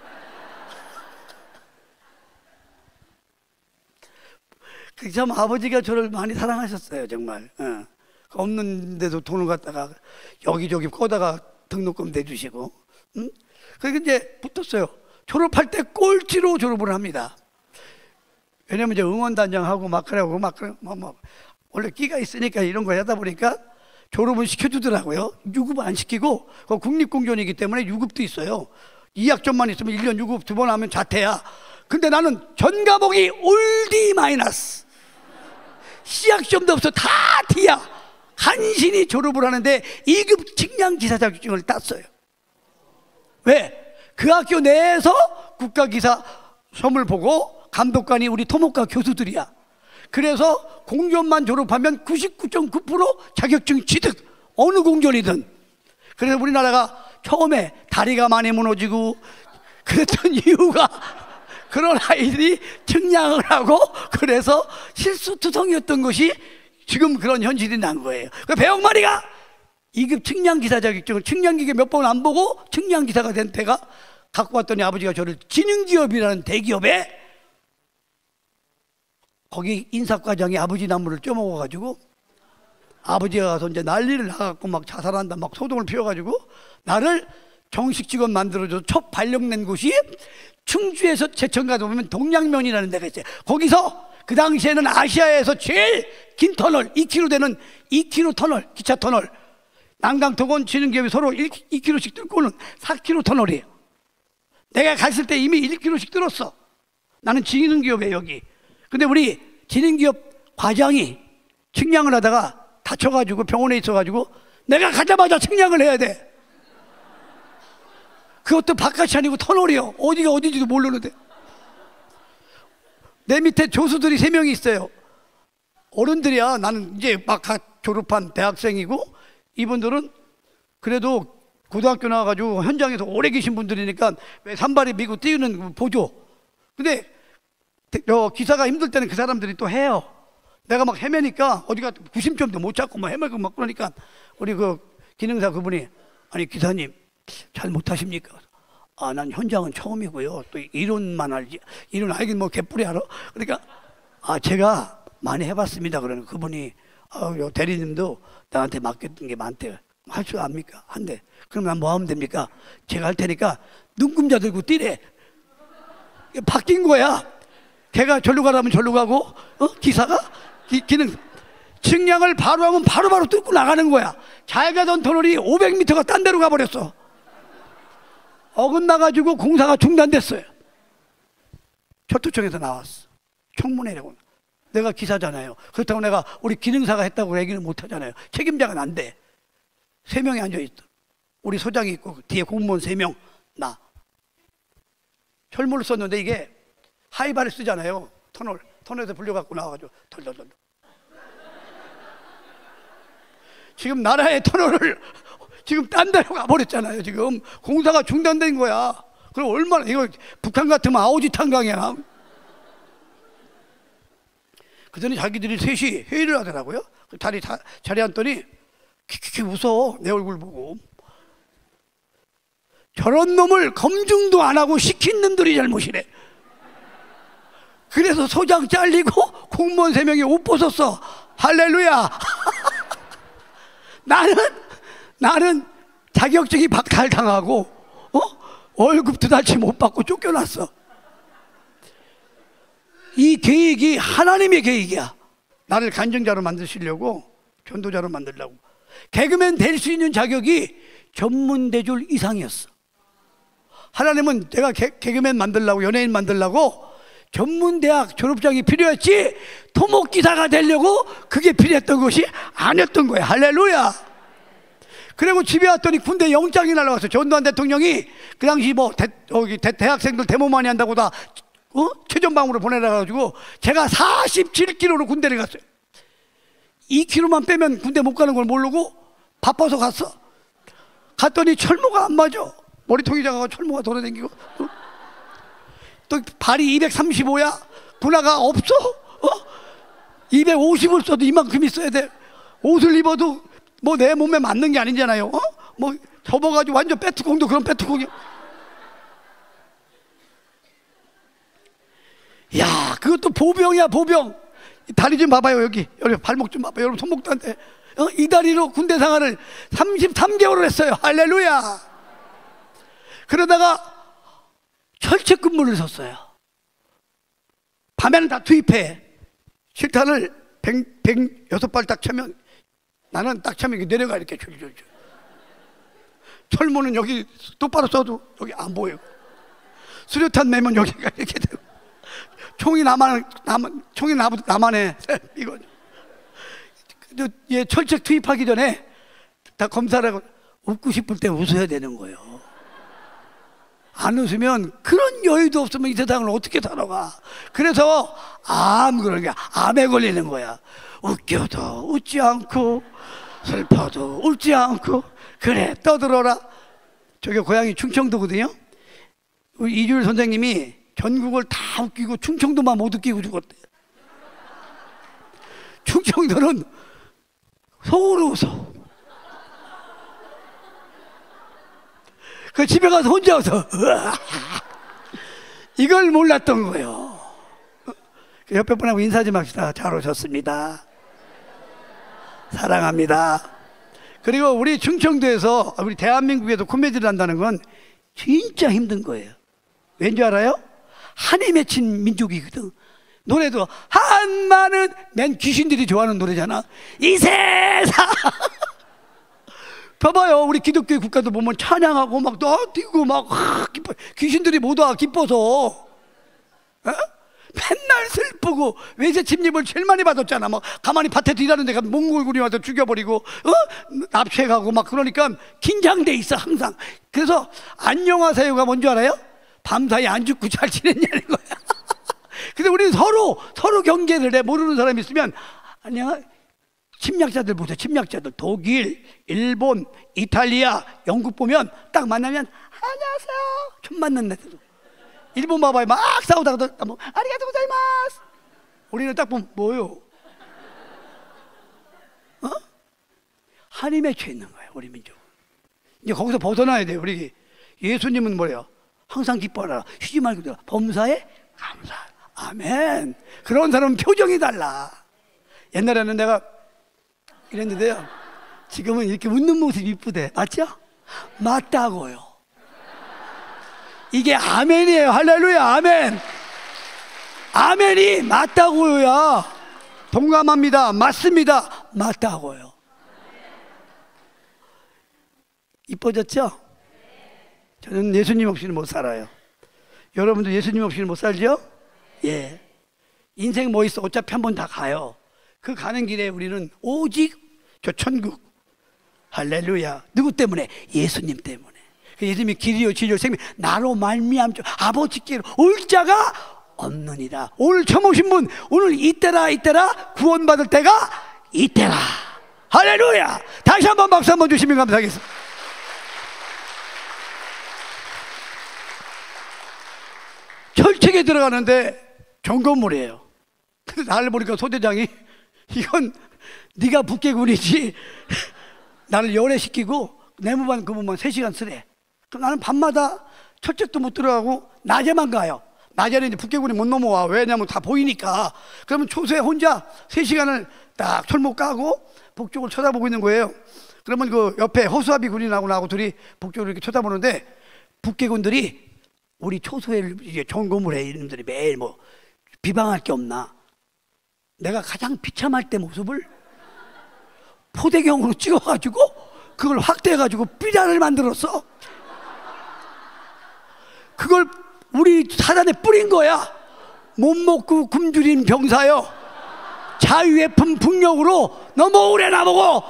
A: 참 아버지가 저를 많이 사랑하셨어요. 정말. 어. 없는데도 돈을 갖다가 여기저기 꺼다가 등록금 내주시고. 응? 그러니까 이제 붙었어요. 졸업할 때 꼴찌로 졸업을 합니다. 왜냐면 이제 응원단장하고 막 그러고 막 그래, 뭐, 뭐. 원래 끼가 있으니까 이런 거 하다 보니까 졸업은 시켜주더라고요. 유급 안 시키고, 국립공존이기 때문에 유급도 있어요. 이 학점만 있으면 일 년 유급 두 번 하면 자퇴야. 근데 나는 전과목이 올 D 마이너스. C학점도 없어. 다 D야. 간신히 졸업을 하는데 이 급 측량기사 자격증을 땄어요. 왜? 그 학교 내에서 국가기사 시험을 보고 감독관이 우리 토목과 교수들이야. 그래서 공전만 졸업하면 구십구 점 구 퍼센트 자격증 취득, 어느 공전이든. 그래서 우리나라가 처음에 다리가 많이 무너지고 그랬던 이유가 그런 아이들이 측량을 하고 그래서 실수투성이었던 것이 지금 그런 현실이 난 거예요. 그 배영만이가 이 급 측량기사 자격증을 측량기계 몇 번 안 보고 측량기사가 된 때가 갖고 왔더니 아버지가 저를 지능기업이라는 대기업에 거기 인사과장이 아버지 나무를 쪄먹어가지고 아버지가 가서 이제 난리를 나갖고 막 자살한다 막 소동을 피워가지고 나를 정식 직원 만들어줘서 첫 발령낸 곳이 충주에서 제천가다 보면 동양면이라는 데가 있어요. 거기서 그 당시에는 아시아에서 제일 긴 터널 이 킬로미터 되는 이 킬로미터 터널, 기차 터널, 난강토건 지능기업이 서로 일, 이 킬로미터씩 뚫고는 사 킬로미터 터널이에요. 내가 갔을 때 이미 일 킬로미터씩 뚫었어. 나는 지능기업에 여기. 근데 우리 지능기업 과장이 측량을 하다가 다쳐가지고 병원에 있어가지고 내가 가자마자 측량을 해야 돼. 그것도 바깥이 아니고 터널이요. 어디가 어딘지도 모르는데. 내 밑에 조수들이 세 명이 있어요. 어른들이야. 나는 이제 막 졸업한 대학생이고 이분들은 그래도 고등학교 나와가지고 현장에서 오래 계신 분들이니까 왜 산발이 미고 뛰는 보조. 근데 기사가 힘들 때는 그 사람들이 또 해요. 내가 막 헤매니까 어디가 구심점도 못 잡고 막 헤매고 막 그러니까 우리 그 기능사 그분이 아니 기사님 잘 못하십니까? 아, 난 현장은 처음이고요. 또 이론만 알지. 이론 알긴 뭐 개뿔이 알아. 그러니까 아 제가 많이 해봤습니다. 그러는 그분이 아, 요 대리님도 나한테 맡겼던 게 많대요. 할 줄 압니까? 한대. 그럼 난 뭐 하면 됩니까? 제가 할 테니까 눈금자 들고 뛰래. 바뀐 거야. 걔가 절로 가라면 절로 가고 어? 기사가 기, 기능 측량을 바로 하면 바로바로 바로 뚫고 나가는 거야. 잘 가던 터널이 오백 미터가 딴 데로 가버렸어. 어긋나가지고 공사가 중단됐어요. 철도청에서 나왔어. 청문회라고. 내가 기사잖아요. 그렇다고 내가 우리 기능사가 했다고 얘기는 못하잖아요. 책임자가 난데 세 명이 앉아있어. 우리 소장이 있고 뒤에 공무원 세 명, 나. 철물을 썼는데 이게 하이바를 쓰잖아요. 터널, 터널에서 불려갖고 나와가지고 덜덜덜. 지금 나라의 터널을 지금 딴 데로 가버렸잖아요. 지금 공사가 중단된 거야. 그럼 얼마나 이거 북한 같으면 아오지 탄강이야. 그전에 자기들이 셋이 회의를 하더라고요. 자리 자, 자리 앉더니 키키키 웃어. 내 얼굴 보고. 저런 놈을 검증도 안 하고 시킨 놈들이 잘못이래. 그래서 소장 잘리고 공무원 세 명이 옷 벗었어. 할렐루야. 나는 나는 자격증이 박탈당하고 어? 월급 두 달치 못 받고 쫓겨났어. 이 계획이 하나님의 계획이야. 나를 간증자로 만드시려고, 전도자로 만들려고. 개그맨 될 수 있는 자격이 전문대졸 이상이었어. 하나님은 내가 개, 개그맨 만들려고, 연예인 만들려고 전문대학 졸업장이 필요했지 토목기사가 되려고 그게 필요했던 것이 아니었던 거야. 할렐루야. 그리고 집에 왔더니 군대 영장이 날라왔어. 전두환 대통령이 그 당시 뭐 대, 여기 대, 대학생들 데모 많이 한다고 다 어? 최전방으로 보내라 가지고 제가 사십칠 킬로미터로 군대를 갔어요. 이 킬로미터만 빼면 군대 못 가는 걸 모르고 바빠서 갔어. 갔더니 철모가 안 맞아. 머리통이 작아서 철모가 돌아다니고 어? 또 발이 이백삼십오야. 분화가 없어. 어? 이백오십을 써도 이만큼 있어야 돼. 옷을 입어도 뭐 내 몸에 맞는 게 아니잖아요. 어? 뭐 접어가지고 완전 빼뚜껑도 그런 빼뚜껑이. 야, 그것도 보병이야, 보병. 다리 좀 봐봐요. 여기 여기 발목 좀 봐봐요. 여러분 손목도 안 돼. 어? 이 다리로 군대 생활을 삼십삼 개월을 했어요. 할렐루야. 그러다가 철책 근무를 섰어요. 밤에는 다 투입해. 실탄을 백육 발 딱 차면 나는 딱 차면 내려가 이렇게 줄줄줄. 철모는 여기 똑바로 써도 여기 안 보여. 수류탄 내면 여기가 이렇게 되고. 총이 나만 나만 총이 나 나만해. 이거. 얘 철책 투입하기 전에 다 검사를 하고 웃고 싶을 때 웃어야 되는 거예요. 안 웃으면 그런 여유도 없으면 이 세상을 어떻게 살아가. 그래서 암 그런 게 암에 걸리는 거야. 웃겨도 웃지 않고 슬퍼도 웃지 않고 그래 떠들어라. 저기 고향이 충청도거든요. 이주일 선생님이 전국을 다 웃기고 충청도만 못 웃기고 죽었대. 충청도는 속으로 웃어. 그 집에 가서 혼자 웃어. 이걸 몰랐던 거예요. 옆에 분하고 인사 좀 합시다. 잘 오셨습니다. 사랑합니다. 그리고 우리 충청도에서, 우리 대한민국에서 코미디를 한다는 건 진짜 힘든 거예요. 왠지 알아요? 한이 맺힌 민족이거든. 노래도 한마는 맨 귀신들이 좋아하는 노래잖아. 이 세상. 봐봐요. 우리 기독교 국가도 보면 찬양하고 막 뛰고 막 기뻐. 귀신들이 못 와 기뻐서. 어? 맨날 슬프고 외세 침입을 제일 많이 받았잖아. 막 가만히 밭에 일하는 데가 몽골군이 와서 죽여버리고 어? 납치해가고 막. 그러니까 긴장돼 있어 항상. 그래서 안녕하세요가 뭔지 알아요? 밤사이 안 죽고 잘 지냈냐는 거야. 근데 우리는 서로 서로 경계를 해. 모르는 사람이 있으면 안녕. 침략자들 보세요. 침략자들 독일, 일본, 이탈리아, 영국 보면 딱 만나면 안녕하세요 좀 맞는 애들. 일본 봐봐요. 막 싸우다가도 뭐 아리가토 고자이마스. 우리는 딱 보면 뭐요? 어? 한이 맺혀 있는 거예요. 우리 민족. 이제 거기서 벗어나야 돼요. 우리 예수님은 뭐래요? 항상 기뻐하라. 쉬지 말고 들어. 범사에 감사. 아멘. 그런 사람은 표정이 달라. 옛날에는 내가 이랬는데요. 지금은 이렇게 웃는 모습이 이쁘대. 맞죠? 맞다고요. 이게 아멘이에요. 할렐루야. 아멘. 아멘이 맞다고요야. 동감합니다. 맞습니다. 맞다고요. 이뻐졌죠? 저는 예수님 없이는 못 살아요. 여러분도 예수님 없이는 못 살죠? 예. 인생 뭐 있어? 어차피 한 번 다 가요. 그 가는 길에 우리는 오직 저 천국. 할렐루야. 누구 때문에? 예수님 때문에. 예수님이 길이요 진리요 생명 나로 말미암죠 아버지께로 올 자가 없느니라. 오늘 처음 오신 분 오늘 이때라 이때라 구원받을 때가 이때라. 할렐루야. 다시 한번 박수 한번 주시면 감사하겠습니다. 철책에 들어가는데 점검물이에요. 근데 나를 보니까 소대장이 이건 네가 북계군이지 나를 열애시키고 내무반 그분만 세 시간 쓰래. 그럼 나는 밤마다 철책도 못 들어가고 낮에만 가요. 낮에는 이제 북계군이 못 넘어와. 왜냐면 다 보이니까. 그러면 초소에 혼자 세 시간을 딱 철목 까고 북쪽을 쳐다보고 있는 거예요. 그러면 그 옆에 허수아비 군인하고 나하고 둘이 북쪽을 이렇게 쳐다보는데 북계군들이 우리 초소에 이제 점검을 해. 이놈들이 매일 뭐 비방할 게 없나. 내가 가장 비참할 때 모습을 포대경으로 찍어가지고 그걸 확대해가지고 삐라를 만들었어. 그걸 우리 사단에 뿌린 거야. 못 먹고 굶주린 병사여 자유의 품 풍력으로 넘어오래 나보고.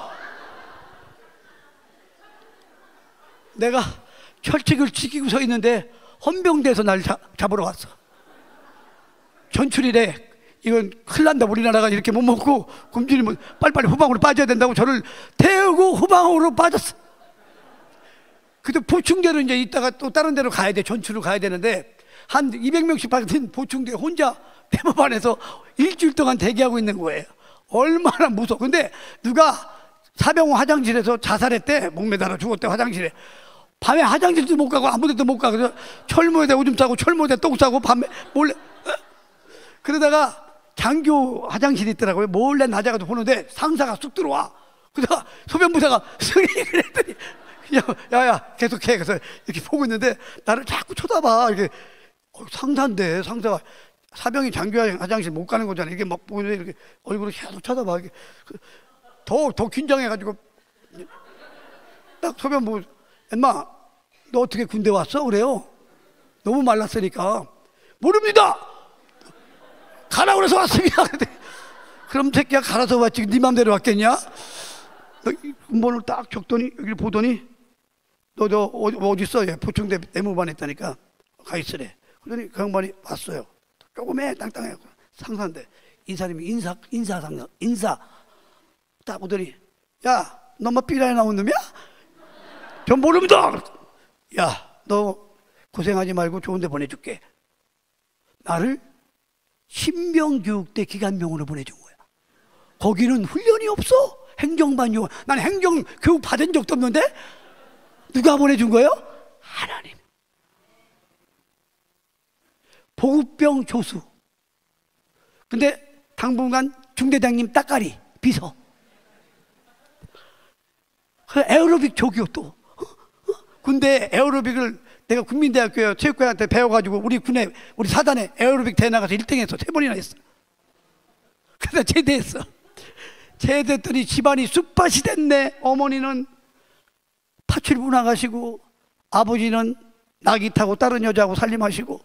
A: 내가 철책을 지키고 서 있는데 헌병대에서 날 자, 잡으러 왔어. 전출이래. 이건 큰일 난다. 우리나라가 이렇게 못 먹고 굶주리면 빨리빨리 후방으로 빠져야 된다고 저를 태우고 후방으로 빠졌어. 근데 보충대로 이제 이따가 또 다른 데로 가야 돼. 전출로 가야 되는데 한 이백 명씩 받은 보충대 혼자 대법원에서 일주일 동안 대기하고 있는 거예요. 얼마나 무서워. 근데 누가 사병원 화장실에서 자살했대. 목매달아 죽었대. 화장실에. 밤에 화장실도 못 가고 아무 데도 못 가고 그래서 철모에다 오줌 싸고 철모에다 똥 싸고 밤에 몰래. 그러다가 장교 화장실이 있더라고요. 몰래 낮에 가서 보는데 상사가 쑥 들어와. 그러다가 소변부사가 승희 그랬더니 야야야 계속해. 그래서 이렇게 보고 있는데 나를 자꾸 쳐다봐. 이렇게 어, 상사인데 상사가 사병이 장교 화장실 못 가는 거잖아. 이게 막 보는데 이렇게 얼굴을 계속 쳐다봐. 더 더 긴장해가지고 딱 소변부 엄마 너 어떻게 군대 왔어? 그래요. 너무 말랐으니까. 모릅니다. 가라 그래서 왔습니다. 그럼 새끼야 갈아서 왔지 네 맘대로 왔겠냐? 너 문을 딱 적더니 여기를 보더니 너, 너 어디, 어디 있어? 예, 보충대 내무반에 있다니까. 가 있으래. 그러더니 그 양반이 왔어요. 조금해 땅땅해 상사인데 이 사람이 인사 인사 상사 인사 딱 오더니 야, 너 뭐 삐라에 나온 놈이야? 전 모릅니다. 야, 너 고생하지 말고 좋은 데 보내줄게. 나를 신병교육대 기간병원으로 보내준 거야. 거기는 훈련이 없어. 행정반요. 난 행정교육 받은 적도 없는데 누가 보내준 거예요? 하나님. 보급병 조수. 근데 당분간 중대장님 따까리 비서. 에어로빅 조교 또. 군대 에어로빅을 내가 국민대학교 체육관한테 배워가지고 우리 군에 우리 사단에 에어로빅 대회 나가서 일 등 했어. 세 번이나 했어. 그래서 제대했어. 제대했더니 집안이 쑥밭이 됐네. 어머니는 파출부 나가시고 아버지는 낙이 타고 다른 여자하고 살림하시고.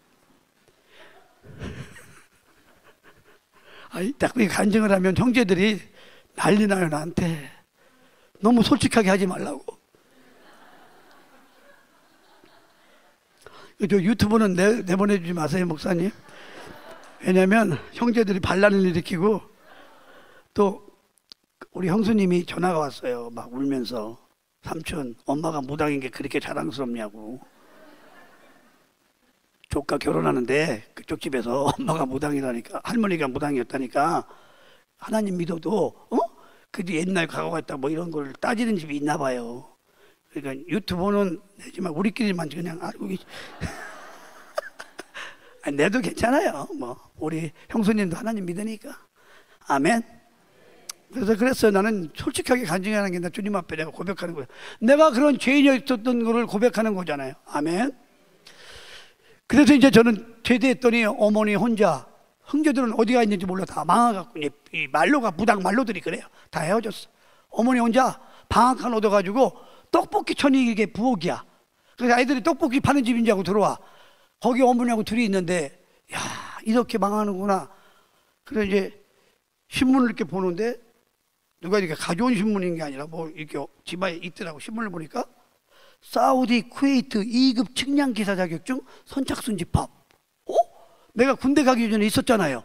A: 아이, 딱 간증을 하면 형제들이 난리 나요. 나한테 너무 솔직하게 하지 말라고. 저 유튜브는 내, 내보내주지 마세요, 목사님. 왜냐면 형제들이 반란을 일으키고, 또 우리 형수님이 전화가 왔어요. 막 울면서 삼촌, 엄마가 무당인 게 그렇게 자랑스럽냐고. 조카 결혼하는데 그쪽 집에서 엄마가 무당이라니까, 할머니가 무당이었다니까, 하나님 믿어도 어? 그 옛날 과거가 있다 뭐 이런 걸 따지는 집이 있나 봐요. 그러니까 유튜브는 내지만 우리끼리만 그냥 알고 계시. 아니, 내도 괜찮아요. 뭐 우리 형수님도 하나님 믿으니까. 아멘. 그래서 그랬어요. 나는 솔직하게 간증하는 게 나 주님 앞에 내가 고백하는 거예요. 내가 그런 죄인이었던 거를 고백하는 거잖아요. 아멘. 그래서 이제 저는 제대했더니 어머니 혼자, 형제들은 어디가 있는지 몰라 다 망해갖고, 이 말로가 무당 말로들이 그래요. 다 헤어졌어. 어머니 혼자 방 한 얻어가지고 떡볶이 천이 이게 부엌이야. 그래서 아이들이 떡볶이 파는 집인지 하고 들어와. 거기 어머니하고 둘이 있는데, 야, 이렇게 망하는구나. 그래서 이제 신문을 이렇게 보는데, 누가 이렇게 가져온 신문인 게 아니라 뭐 이렇게 집안에 있더라고. 신문을 보니까 사우디 쿠웨이트 이 급 측량 기사 자격증 선착순 집합. 어? 내가 군대 가기 전에 있었잖아요.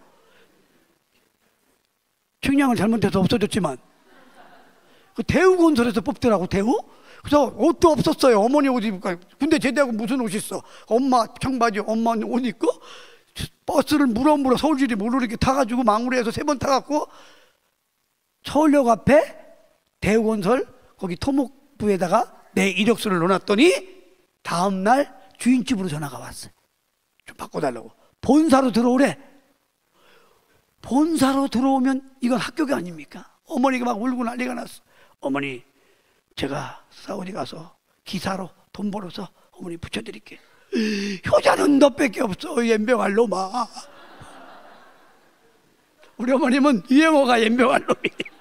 A: 측량을 잘못해서 없어졌지만 그 대우건설에서 뽑더라고. 대우. 그래서 옷도 없었어요. 어머니 옷 입을까. 군대 제대하고 무슨 옷 있어. 엄마 청바지, 엄마 옷 입고 버스를 물어 물어 서울시리 모르게 타가지고 망우리에서 세 번 타갖고 서울역 앞에 대우건설 거기 토목부에다가 내 이력서를 넣어놨더니 다음날 주인집으로 전화가 왔어요. 좀 바꿔달라고. 본사로 들어오래. 본사로 들어오면 이건 합격이 아닙니까? 어머니가 막 울고 난리가 났어. 어머니, 제가 사우디 가서 기사로 돈 벌어서 어머니 붙여드릴게. 효자는 너밖에 없어, 연병할 놈아. 우리 어머님은 유행어가 연병할 놈이에요.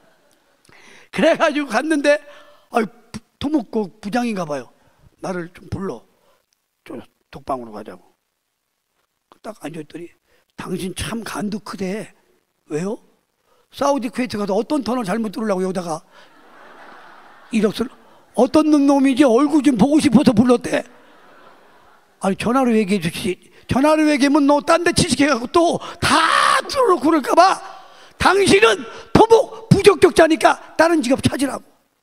A: 그래가지고 갔는데, 아, 토목국 부장인가 봐요. 나를 좀 불러. 저 독방으로 가자고. 딱 앉아있더니, 당신 참 간도 크대. 왜요? 사우디 쿠웨이트 가서 어떤 터널 잘못 들으려고 여기다가 이력서를, 어떤 놈놈이지 얼굴 좀 보고 싶어서 불렀대. 아니, 전화로 얘기해 주시. 전화로 얘기하면 너 딴 데 취직해갖고 또 다 들어놓고 그럴까봐 당신은 토목 부적격자니까 다른 직업 찾으라고.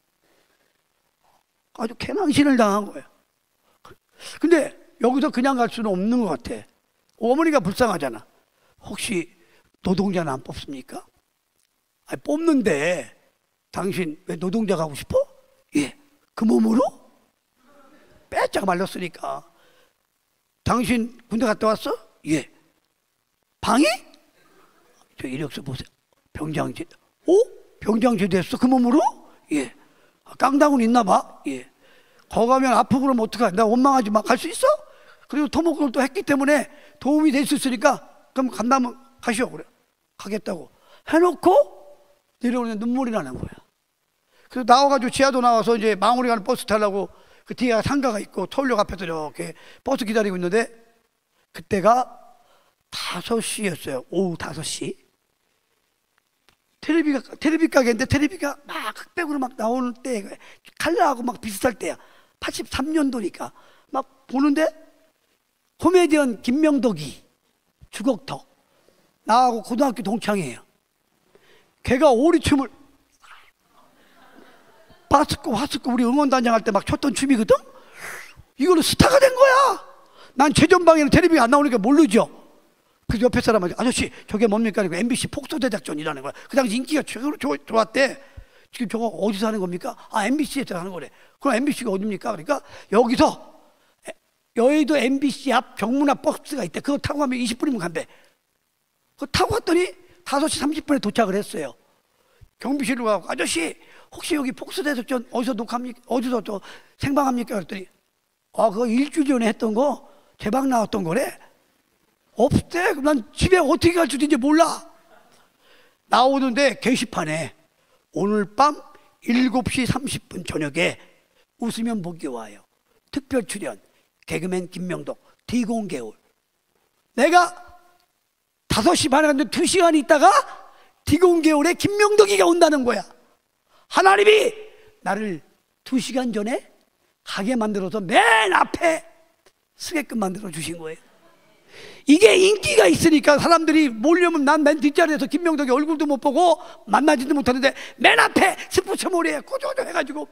A: 아주 개망신을 당한 거예요. 근데 여기서 그냥 갈 수는 없는 것 같아. 어머니가 불쌍하잖아. 혹시 노동자는 안 뽑습니까? 아니, 뽑는데 당신 왜 노동자 가고 싶어? 예. 그 몸으로? 빼짝 말렸으니까. 당신 군대 갔다 왔어? 예. 방이? 저 이력서 보세요. 병장제. 오? 병장제 됐어? 그 몸으로? 예. 깡당은 있나 봐? 예. 거 가면 아프고 그러면 어떡해? 나 원망하지 마. 갈 수 있어? 그리고 토목을 또 했기 때문에 도움이 될 수 있으니까 그럼 간다면 가시오. 그래. 가겠다고. 해놓고 내려오는 눈물이 나는 거야. 그래서 나와가지고 지하도 나와서 이제 망우리 가는 버스 타려고 그 뒤에 상가가 있고 서울역 앞에서 이렇게 버스 기다리고 있는데 그때가 다섯 시였어요. 오후 다섯 시. 텔레비가, 텔레비 가게인데 텔레비가 막 흑백으로 막 나오는 때, 칼라하고 막 비슷할 때야. 팔십삼 년도니까 막 보는데 코미디언 김명덕이 주걱턱 나하고 고등학교 동창이에요. 걔가 오리춤을 바스코 하스코 우리 응원단장 할 때 막 췄던 춤이거든. 이걸로 스타가 된 거야. 난 최전방에는 텔레비전 안 나오니까 모르죠. 그래서 옆에 사람한테 아저씨 저게 뭡니까? 엠비씨 폭소대작전이라는 거야. 그 당시 인기가 최고로 좋았대. 지금 저거 어디서 하는 겁니까? 아 엠비씨에서 하는 거래. 그럼 엠비씨가 어딥니까? 그러니까 여기서 여의도 엠비씨 앞 경문 앞 버스가 있대. 그거 타고 가면 이십 분이면 간대. 그거 타고 갔더니 다섯 시 삼십 분에 도착을 했어요. 경비실로 가고 아저씨 혹시 여기 폭소대작전 어디서 녹화합니까? 어디서 또 생방합니까? 그랬더니 아 그거 일주일 전에 했던 거 대박 나왔던 거래. 없대. 그럼 난 집에 어떻게 갈 줄인지 몰라. 나오는데 게시판에 오늘 밤 일곱 시 삼십 분 저녁에 웃으면 복이 와요. 특별 출연 개그맨 김명덕 디공개울. 내가 다섯 시 반에 갔는데 두 시간 있다가 디공개울에 김명덕이가 온다는 거야. 하나님이 나를 두 시간 전에 가게 만들어서 맨 앞에 쓰게끔 만들어 주신 거예요. 이게 인기가 있으니까 사람들이 몰려면 난 맨 뒷자리에서 김명덕이 얼굴도 못 보고 만나지도 못하는데 맨 앞에 스포츠몰에 꼬조조 해가지고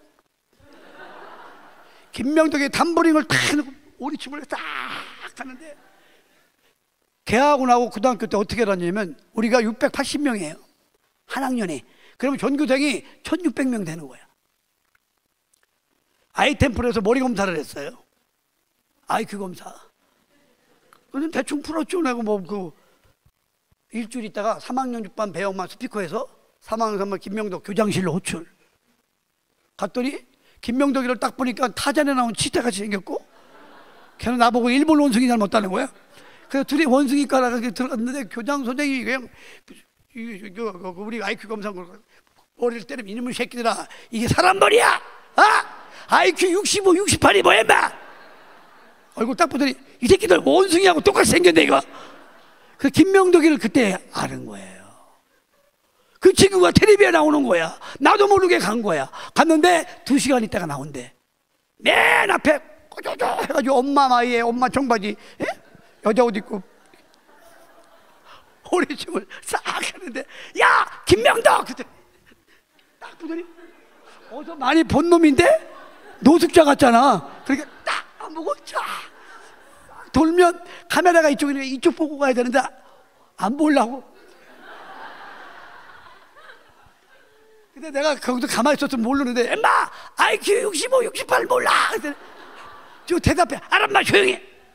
A: 김명덕이 담보링을 탁 넣고 오리춤을 딱 하는데 걔하고 나하고 고등학교 때 어떻게 다녔냐면 우리가 육백팔십 명이에요 한 학년이. 그러면 전교생이 천육백 명 되는 거야. 아이템플에서 머리 검사를 했어요. 아이큐 검사. 그는 대충 풀었죠. 내가 뭐 그 일주일 있다가 삼 학년 육 반 배영만 스피커에서 삼 학년 삼 반 김명덕 교장실로 호출. 갔더니 김명덕이를 딱 보니까 타잔에 나온 치타같이 생겼고 걔는 나보고 일본 원숭이 닮았다는 거야. 그래서 둘이 원숭이과라고 들어갔는데 교장 선생님이 그냥 우리 아이큐 검사 머리를 때리면 이놈의 새끼들아 이게 사람 머리야. 아? 아이큐 육십오, 육십팔이 뭐야 인마. 얼굴 딱 보더니 이 새끼들 원숭이하고 똑같이 생겼네 이거. 그 김명덕이를 그때 아는 거예요. 그 친구가 텔레비에 나오는 거야. 나도 모르게 간 거야. 갔는데 두 시간 있다가 나온대. 맨 앞에 꼬조조 해가지고 엄마 마이에 엄마 청바지 에? 여자 옷 입고 오리춤을 싹 하는데 야 김명덕 그때 딱 보더니 어서 많이 본 놈인데 노숙자 같잖아. 그러니까 딱 안 보고 쫙 돌면 카메라가 이쪽이니까 이쪽 보고 가야 되는데 안 보려고. 근데 내가 거기서 가만히 있었으면 모르는데 엠마 아이큐 육십오, 육십팔 몰라. 저 대답해. 알았마 조용히.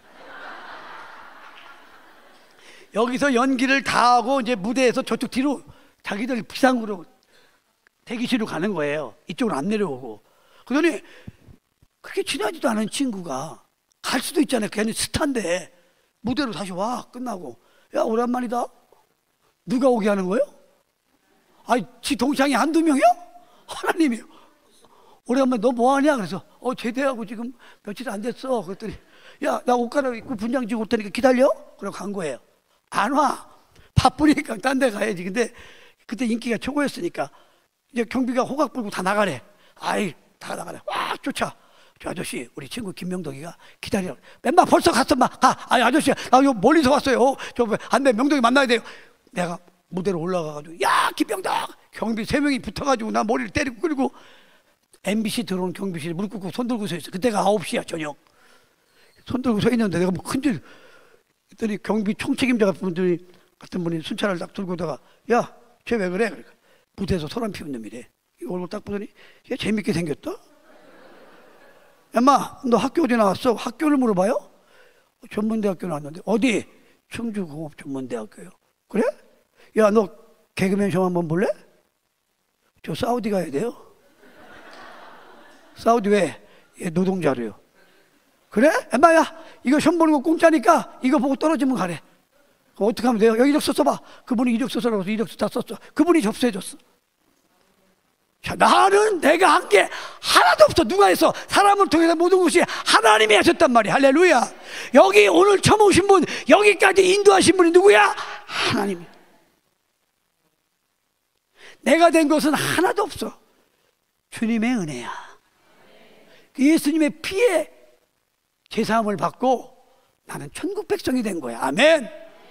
A: 여기서 연기를 다 하고 이제 무대에서 저쪽 뒤로 자기들 비상구로 대기실로 가는 거예요. 이쪽으로 안 내려오고. 그러더니 그렇게 친하지도 않은 친구가 갈 수도 있잖아요. 걔는 스타인데 무대로 다시 와. 끝나고 야 오랜만이다. 누가 오게 하는 거예요? 아이 지 동창이 한두 명이요? 하나님이요. 오랜만에 너 뭐하냐? 그래서 어 제대하고 지금 며칠 안 됐어. 그랬더니 야 나 옷 갈아입고 분장 지고 올 테니까 기다려. 그러고 간 거예요. 안 와. 바쁘니까 딴 데 가야지. 근데 그때 인기가 최고였으니까 이제 경비가 호각 불고 다 나가래. 아이 다 나가래. 와 쫓아. 저 아저씨 우리 친구 김명덕이가 기다려. 맨날 벌써 갔어 마. 가. 아니 아저씨 나 요 멀리서 왔어요. 저 안돼 명덕이 만나야 돼요. 내가 무대로 올라가가지고 야 김명덕. 경비 세 명이 붙어가지고 나 머리를 때리고 끌고 엠비씨 들어온 경비실에 무릎 꿇고 손 들고 서 있어. 그때가 아홉 시야 저녁. 손 들고 서 있는데 내가 뭐 큰일. 그랬더니 경비 총책임자 같은 분들이 같은 분이 순찰을 딱 들고다가 야 쟤 왜 그래? 그러니까 무대에서 소란 피운 놈이래. 얼굴 딱 보더니 얘 재밌게 생겼다. 엄마 너 학교 어디 나왔어? 학교를 물어봐요? 전문대학교 나왔는데 어디? 충주공업전문대학교요. 그래? 야 너 개그맨 좀 한번 볼래? 저 사우디 가야 돼요. 사우디 왜? 얘 노동자로요. 그래? 엄마야 이거 시험 보는 거 공짜니까 이거 보고 떨어지면 가래. 그럼 어떻게 하면 돼요? 여기 이력서 써봐. 그분이 이력서 써라고 해서 이력서 다 썼어. 그분이 접수해줬어. 자, 나는 내가 한 게 하나도 없어. 누가 했어? 사람을 통해서 모든 것이 하나님이 하셨단 말이야. 할렐루야. 여기 오늘 처음 오신 분, 여기까지 인도하신 분이 누구야? 하나님이. 내가 된 것은 하나도 없어. 주님의 은혜야. 예수님의 피에 제사함을 받고 나는 천국 백성이 된 거야. 아멘.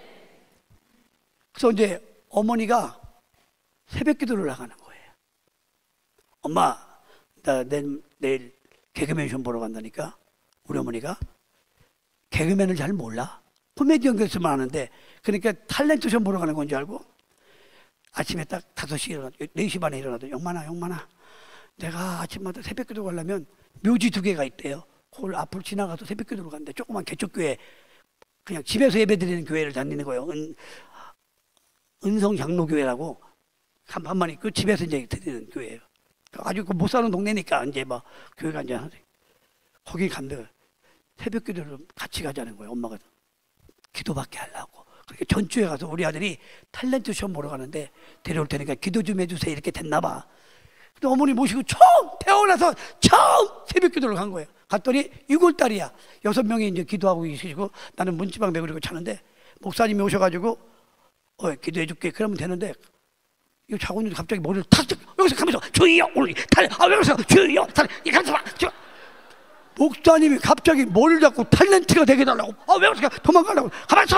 A: 그래서 이제 어머니가 새벽 기도를 나가는 거예요. 엄마, 나 내일, 내일 개그맨 시험 보러 간다니까. 우리 어머니가 개그맨을 잘 몰라. 코미디언 교수만 하는데, 그러니까 탤런트 시험 보러 가는 건 줄 알고 아침에 딱 다섯 시에 일어나, 네 시 반에 일어나도 영만아 영만아 내가 아침마다 새벽 기도 가려면 묘지 두 개가 있대요. 그걸 앞으로 지나가서 새벽 기도를 가는데 조그만 개척교회, 그냥 집에서 예배드리는 교회를 다니는 거예요. 은, 은성 장로교회라고 간판만 있고 집에서 이제 드리는 교회예요. 아주 못 사는 동네니까 이제 막 교회가 이제 거기 간대. 새벽 기도를 같이 가자는 거예요. 엄마가 기도받게 하려고. 그렇게 전주에 가서 우리 아들이 탤런트 시험 보러 가는데 데려올 테니까 기도 좀 해주세요. 이렇게 됐나 봐. 근데 어머니 모시고 처음 태어나서 처음 새벽 기도를 간 거예요. 갔더니 유월 달이야. 여섯 명이 이제 기도하고 계시고 나는 문지방 메고 자는데 목사님이 오셔가지고 어 기도해 줄게. 그러면 되는데 이거 자고 있는데 갑자기 머리를 탁 여기서 가면서 주여 오늘 탈 아 왜 그러세요 주여 탈 이 가면서 막 목사님이 갑자기 머리를 잡고 탤런트가 되게 달라고 아 왜 그러세요 도망가려고 가만있어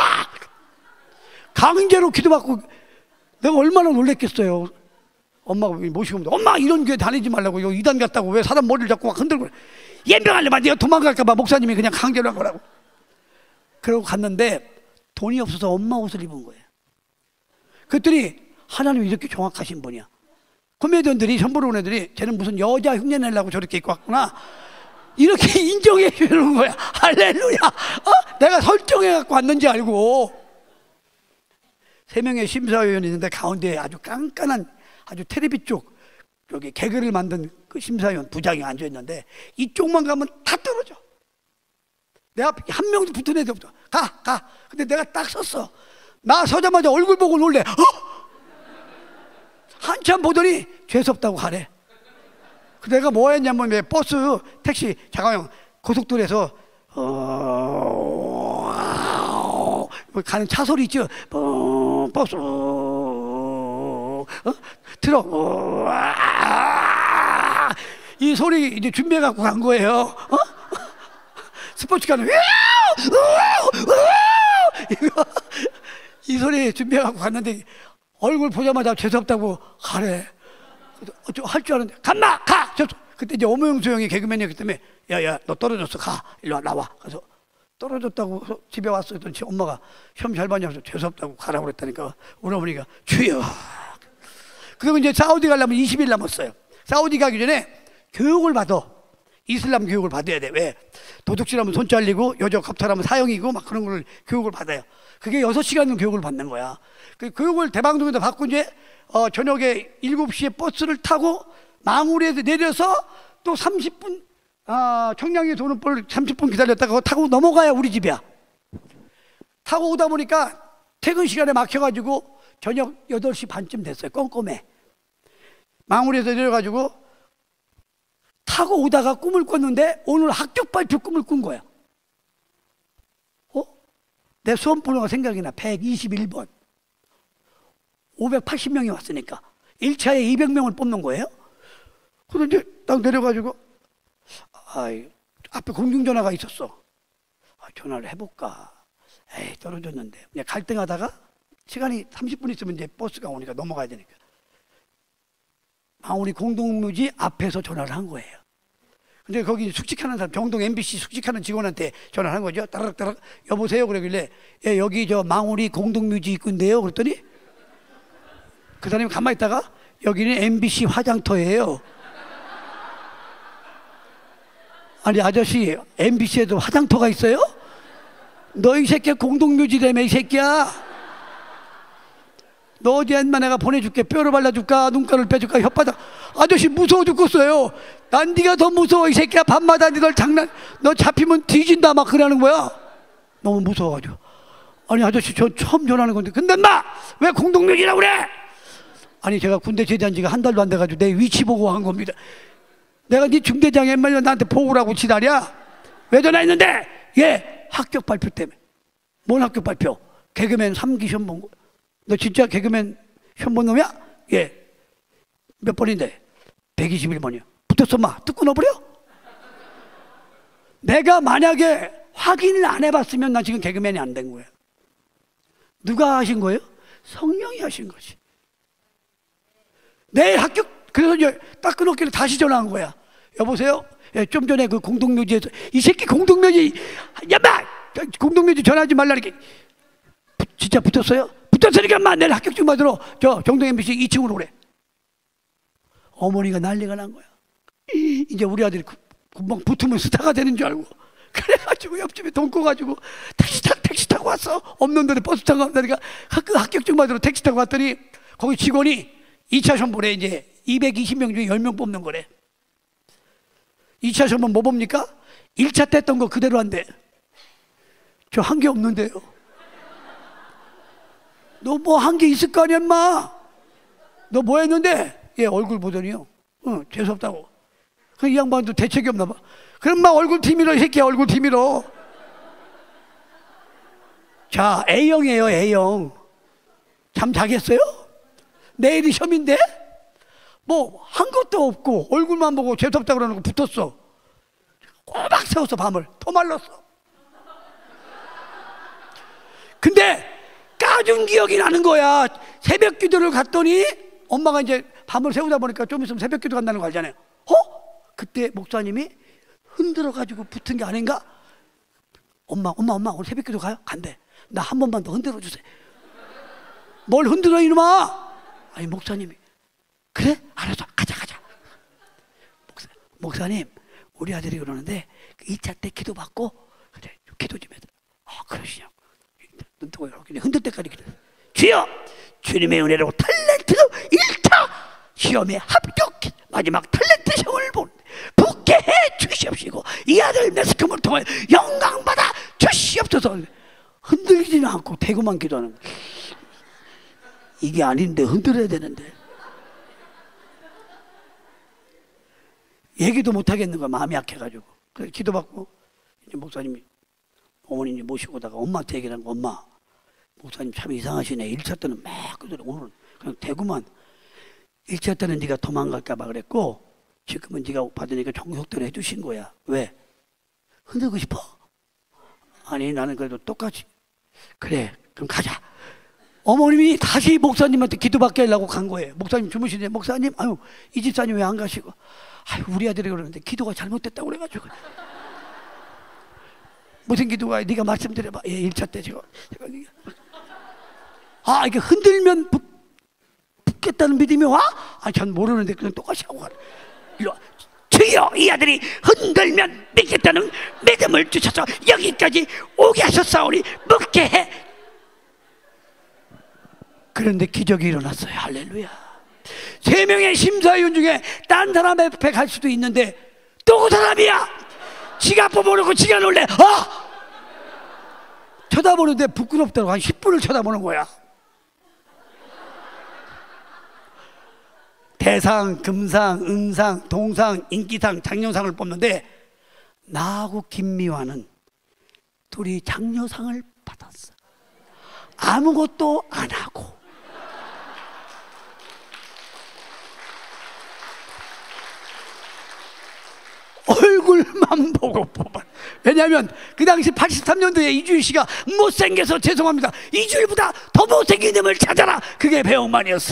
A: 강제로 기도받고 내가 얼마나 놀랬겠어요. 엄마가 모시고 오면 엄마 이런 교회 다니지 말라고 이거 이단 같다고 왜 사람 머리를 잡고 막 흔들고 예명하려면 네가 도망갈까봐 목사님이 그냥 강제로 한 거라고. 그러고 갔는데 돈이 없어서 엄마 옷을 입은 거예요. 그랬더니 하나님이 이렇게 정확하신 분이야. 코미디언들이 선보러 온 애들이 쟤는 무슨 여자 흉내 내려고 저렇게 입고 왔구나 이렇게 인정해 주는 거야. 할렐루야. 어? 내가 설정해 갖고 왔는지 알고. 세 명의 심사위원이 있는데 가운데에 아주 깐깐한 아주 텔레비 쪽 여기 개그를 만든 그 심사위원 부장이 앉아 있는데 이쪽만 가면 다 떨어져. 내 앞에 한 명도 붙은 애도 없어. 가, 가. 근데 내가 딱 섰어. 나 서자마자 얼굴 보고 놀래. 어? 한참 보더니 죄송하다고 가래. 내가 뭐 했냐면 왜 버스, 택시, 자가용 고속도로에서 어... 가는 차 소리 있죠. 어... 버스, 어... 트럭, 어... 이 소리 이제 준비해 갖고 간 거예요. 어? 스포츠카는 이거 이 소리 준비해 갖고 갔는데 얼굴 보자마자 죄송하다고 가래. 할 줄 아는데 간다 가. 그때 이제 오모영수 형이 개그맨이었기 때문에 야야 너 떨어졌어 가 일로 와 나와. 그래서 떨어졌다고 집에 왔어. 했더니 엄마가 시험 잘 봤냐고 죄송하다고 가라고 그랬다니까 우리 어머니가 주여. 그리고 이제 사우디 가려면 이십 일 남았어요. 사우디 가기 전에 교육을 받아. 이슬람 교육을 받아야 돼. 왜? 도둑질하면 손 잘리고 여자 갑탈하면 사형이고 막 그런 걸 교육을 받아요. 그게 여섯 시간 교육을 받는 거야. 그 교육을 대방동에서 받고 이제 어, 저녁에 일곱 시에 버스를 타고 망우리에서 내려서 또 삼십 분 어, 청량리에 도는 볼 삼십 분 기다렸다가 타고 넘어가야 우리 집이야. 타고 오다 보니까 퇴근 시간에 막혀가지고 저녁 여덟 시 반쯤 됐어요. 껌껌해. 망우리에서 내려가지고 타고 오다가 꿈을 꿨는데 오늘 합격 발표 꿈을 꾼 거야. 어? 내 수험 번호가 생각이 나. 백이십일 번. 오백팔십 명이 왔으니까 일 차에 이백 명을 뽑는 거예요. 그런데 이제 딱 내려가지고 아, 앞에 공중전화가 있었어. 아, 전화를 해볼까. 에이 떨어졌는데 그냥 갈등하다가 시간이 삼십 분 있으면 이제 버스가 오니까 넘어가야 되니까 망우리 공동묘지 앞에서 전화를 한 거예요. 근데 거기 숙직하는 사람, 경동 엠비씨 숙직하는 직원한테 전화를 한 거죠. 따락따락 여보세요 그러길래 예, 여기 저 망우리 공동묘지 있군데요. 그랬더니 그 사람이 가만히 있다가 여기는 엠비씨 화장터예요. 아니 아저씨 엠비씨에도 화장터가 있어요? 너 이 새끼야 공동묘지라며 이 새끼야. 너 어디 한마 내가 보내줄게. 뼈를 발라줄까 눈가를 빼줄까 혓바닥. 아저씨 무서워 죽겠어요. 난 네가 더 무서워 이 새끼야. 밤마다 니들 장난 너 잡히면 뒤진다 막 그러는 거야. 너무 무서워가지고 아니 아저씨 저 처음 전화하는 건데 근데 마 왜 공동묘지라고 그래. 아니 제가 군대 제대한 지가 한 달도 안 돼가지고 내 위치 보고 한 겁니다. 내가 네 중대장에 말려 나한테 보고라고 지랄이야. 왜 전화했는데 예 합격 발표 때문에. 뭔 합격 발표? 개그맨 삼 기 시험 본 거. 너 진짜 개그맨 시험 본 놈이야? 예. 몇 번인데? 백이십일 번이요. 붙었어 마. 뜯고 넣어버려? 내가 만약에 확인을 안 해봤으면 나 지금 개그맨이 안 된 거예요. 누가 하신 거예요? 성령이 하신 거지. 내일 합격. 그래서 이제 딱 끊었길래 다시 전화한 거야. 여보세요? 예, 좀 전에 그 공동묘지에서 이 새끼 공동묘지 야마 공동묘지 전화하지 말라니까. 진짜 붙었어요? 붙었으니까 마 내일 합격증 받으러 저 경동 엠비씨 이 층으로 오래. 어머니가 난리가 난 거야. 이제 우리 아들이 금방 붙으면 스타가 되는 줄 알고 그래가지고 옆집에 돈 꺼가지고 택시 타, 택시 타고 왔어. 없는 데에 버스 타고 왔다니까 그 합격증 받으러 택시 타고 왔더니 거기 직원이 이 차 선보래. 이제 이백이십 명 중에 열 명 뽑는 거래. 이 차 선보 뭐 봅니까? 일 차 때 했던 거 그대로 한대. 저 한 게 없는데요. 너 뭐 한 게 있을 거 아니야 인마. 너 뭐 했는데? 얘 얼굴 보더니요. 어, 재수없다고. 그 이 양반도 대책이 없나 봐. 그럼 막 얼굴 티밀어 이 새끼야. 얼굴 티밀어. 자, A형이에요. A형. 잠 자겠어요? 내일이 시험인데 뭐 한 것도 없고 얼굴만 보고 재수없다 그러는 거 붙었어. 꼬박 세웠어. 밤을 더 말랐어. 근데 까준 기억이 나는 거야. 새벽 기도를 갔더니 엄마가 이제 밤을 새우다 보니까 좀 있으면 새벽 기도 간다는 거 알잖아요. 어? 그때 목사님이 흔들어 가지고 붙은 게 아닌가? 엄마 엄마 엄마 오늘 새벽 기도 가요? 간대. 나 한 번만 더 흔들어 주세요. 뭘 흔들어 이놈아? 아니 목사님이 그래? 알았어. 가자 가자. 목사, 목사님 우리 아들이 그러는데 이 차 때 기도 받고 그래 기도 좀 해줘. 아 그러시냐고. 눈 뜨고 이렇게 흔들 때까지 기도. 주여 주님의 은혜로 탤런트 일 차 시험에 합격 마지막 탤런트 시험을 보는데 붙게 해 주시옵시고 이 아들 매스컴을 통해 영광받아 주시옵소서. 흔들리지는 않고 대고만 기도하는 거야. 이게 아닌데 흔들어야 되는데 얘기도 못 하겠는 거야. 마음이 약해가지고. 그래서 기도받고 이제 목사님이 어머니 모시고 다가 엄마한테 얘기를 한 거. 엄마 목사님 참 이상하시네. 일 차 때는 막 그대로 오늘은 그냥 대구만. 일 차 때는 네가 도망갈까 봐 그랬고 지금은 네가 받으니까 정석대로 해주신 거야. 왜? 흔들고 싶어? 아니 나는 그래도 똑같이. 그래 그럼 가자. 어머님이 다시 목사님한테 기도받게 하려고 간 거예요. 목사님 주무시는데 목사님 아유 이 집사님 왜 안 가시고 아유 우리 아들이 그러는데 기도가 잘못됐다고 그래가지고. 무슨 기도가 네가 말씀드려봐. 예, 일 차 때 제가 아 이게 흔들면 붙, 붙겠다는 믿음이 와? 아 전 모르는데 그냥 똑같이 하고 가라. 일로 와. 주여 이 아들이 흔들면 믿겠다는 믿음을 주셔서 여기까지 오게 하셨사오니 묻게 해. 그런데 기적이 일어났어요. 할렐루야. 세 명의 심사위원 중에 딴 사람 앞에 갈 수도 있는데 또 그 사람이야. 지가 뽑아놓고 지가 놀래. 어? 쳐다보는데 부끄럽다고 한 십 분을 쳐다보는 거야. 대상, 금상, 은상, 동상, 인기상, 장려상을 뽑는데 나하고 김미화는 둘이 장려상을 받았어. 아무것도 안 하고. 얼굴만 보고 뽑아. 왜냐하면 그 당시 팔십삼 년도에 이주일 씨가 못생겨서 죄송합니다. 이주일보다 더 못생긴 놈을 찾아라. 그게 배영만이었어.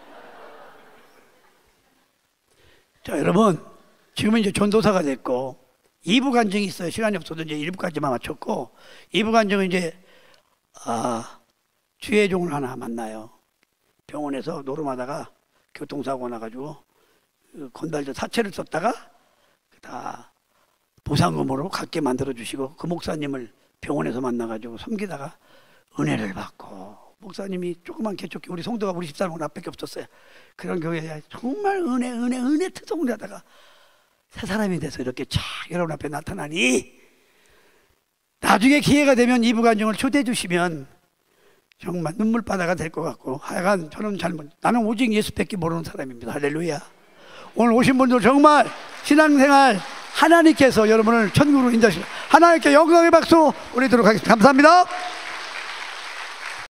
A: 자 여러분 지금은 이제 전도사가 됐고 이 부 간증이 있어요. 시간이 없어도 이제 일 부까지만 마쳤고 이 부 간증은 이제 아 주혜종을 하나 만나요. 병원에서 노름하다가 교통사고 나가지고 건달저 사체를 썼다가 다 보상금으로 갖게 만들어 주시고 그 목사님을 병원에서 만나가지고 섬기다가 은혜를 받고 목사님이 조그만 개척교 우리 성도가 우리 집사람은 나밖에 없었어요. 그런 교회에 정말 은혜 은혜 은혜 특성을 하다가 새 사람이 돼서 이렇게 쫙 여러분 앞에 나타나니 나중에 기회가 되면 이 부 간증을 초대해 주시면 정말 눈물바다가 될 것 같고 하여간 저는 잘못 나는 오직 예수밖에 모르는 사람입니다. 할렐루야. 오늘 오신 분들 정말 신앙생활 하나님께서 여러분을 천국으로 인도하시고 하나님께 영광의 박수 올리도록 하겠습니다. 감사합니다.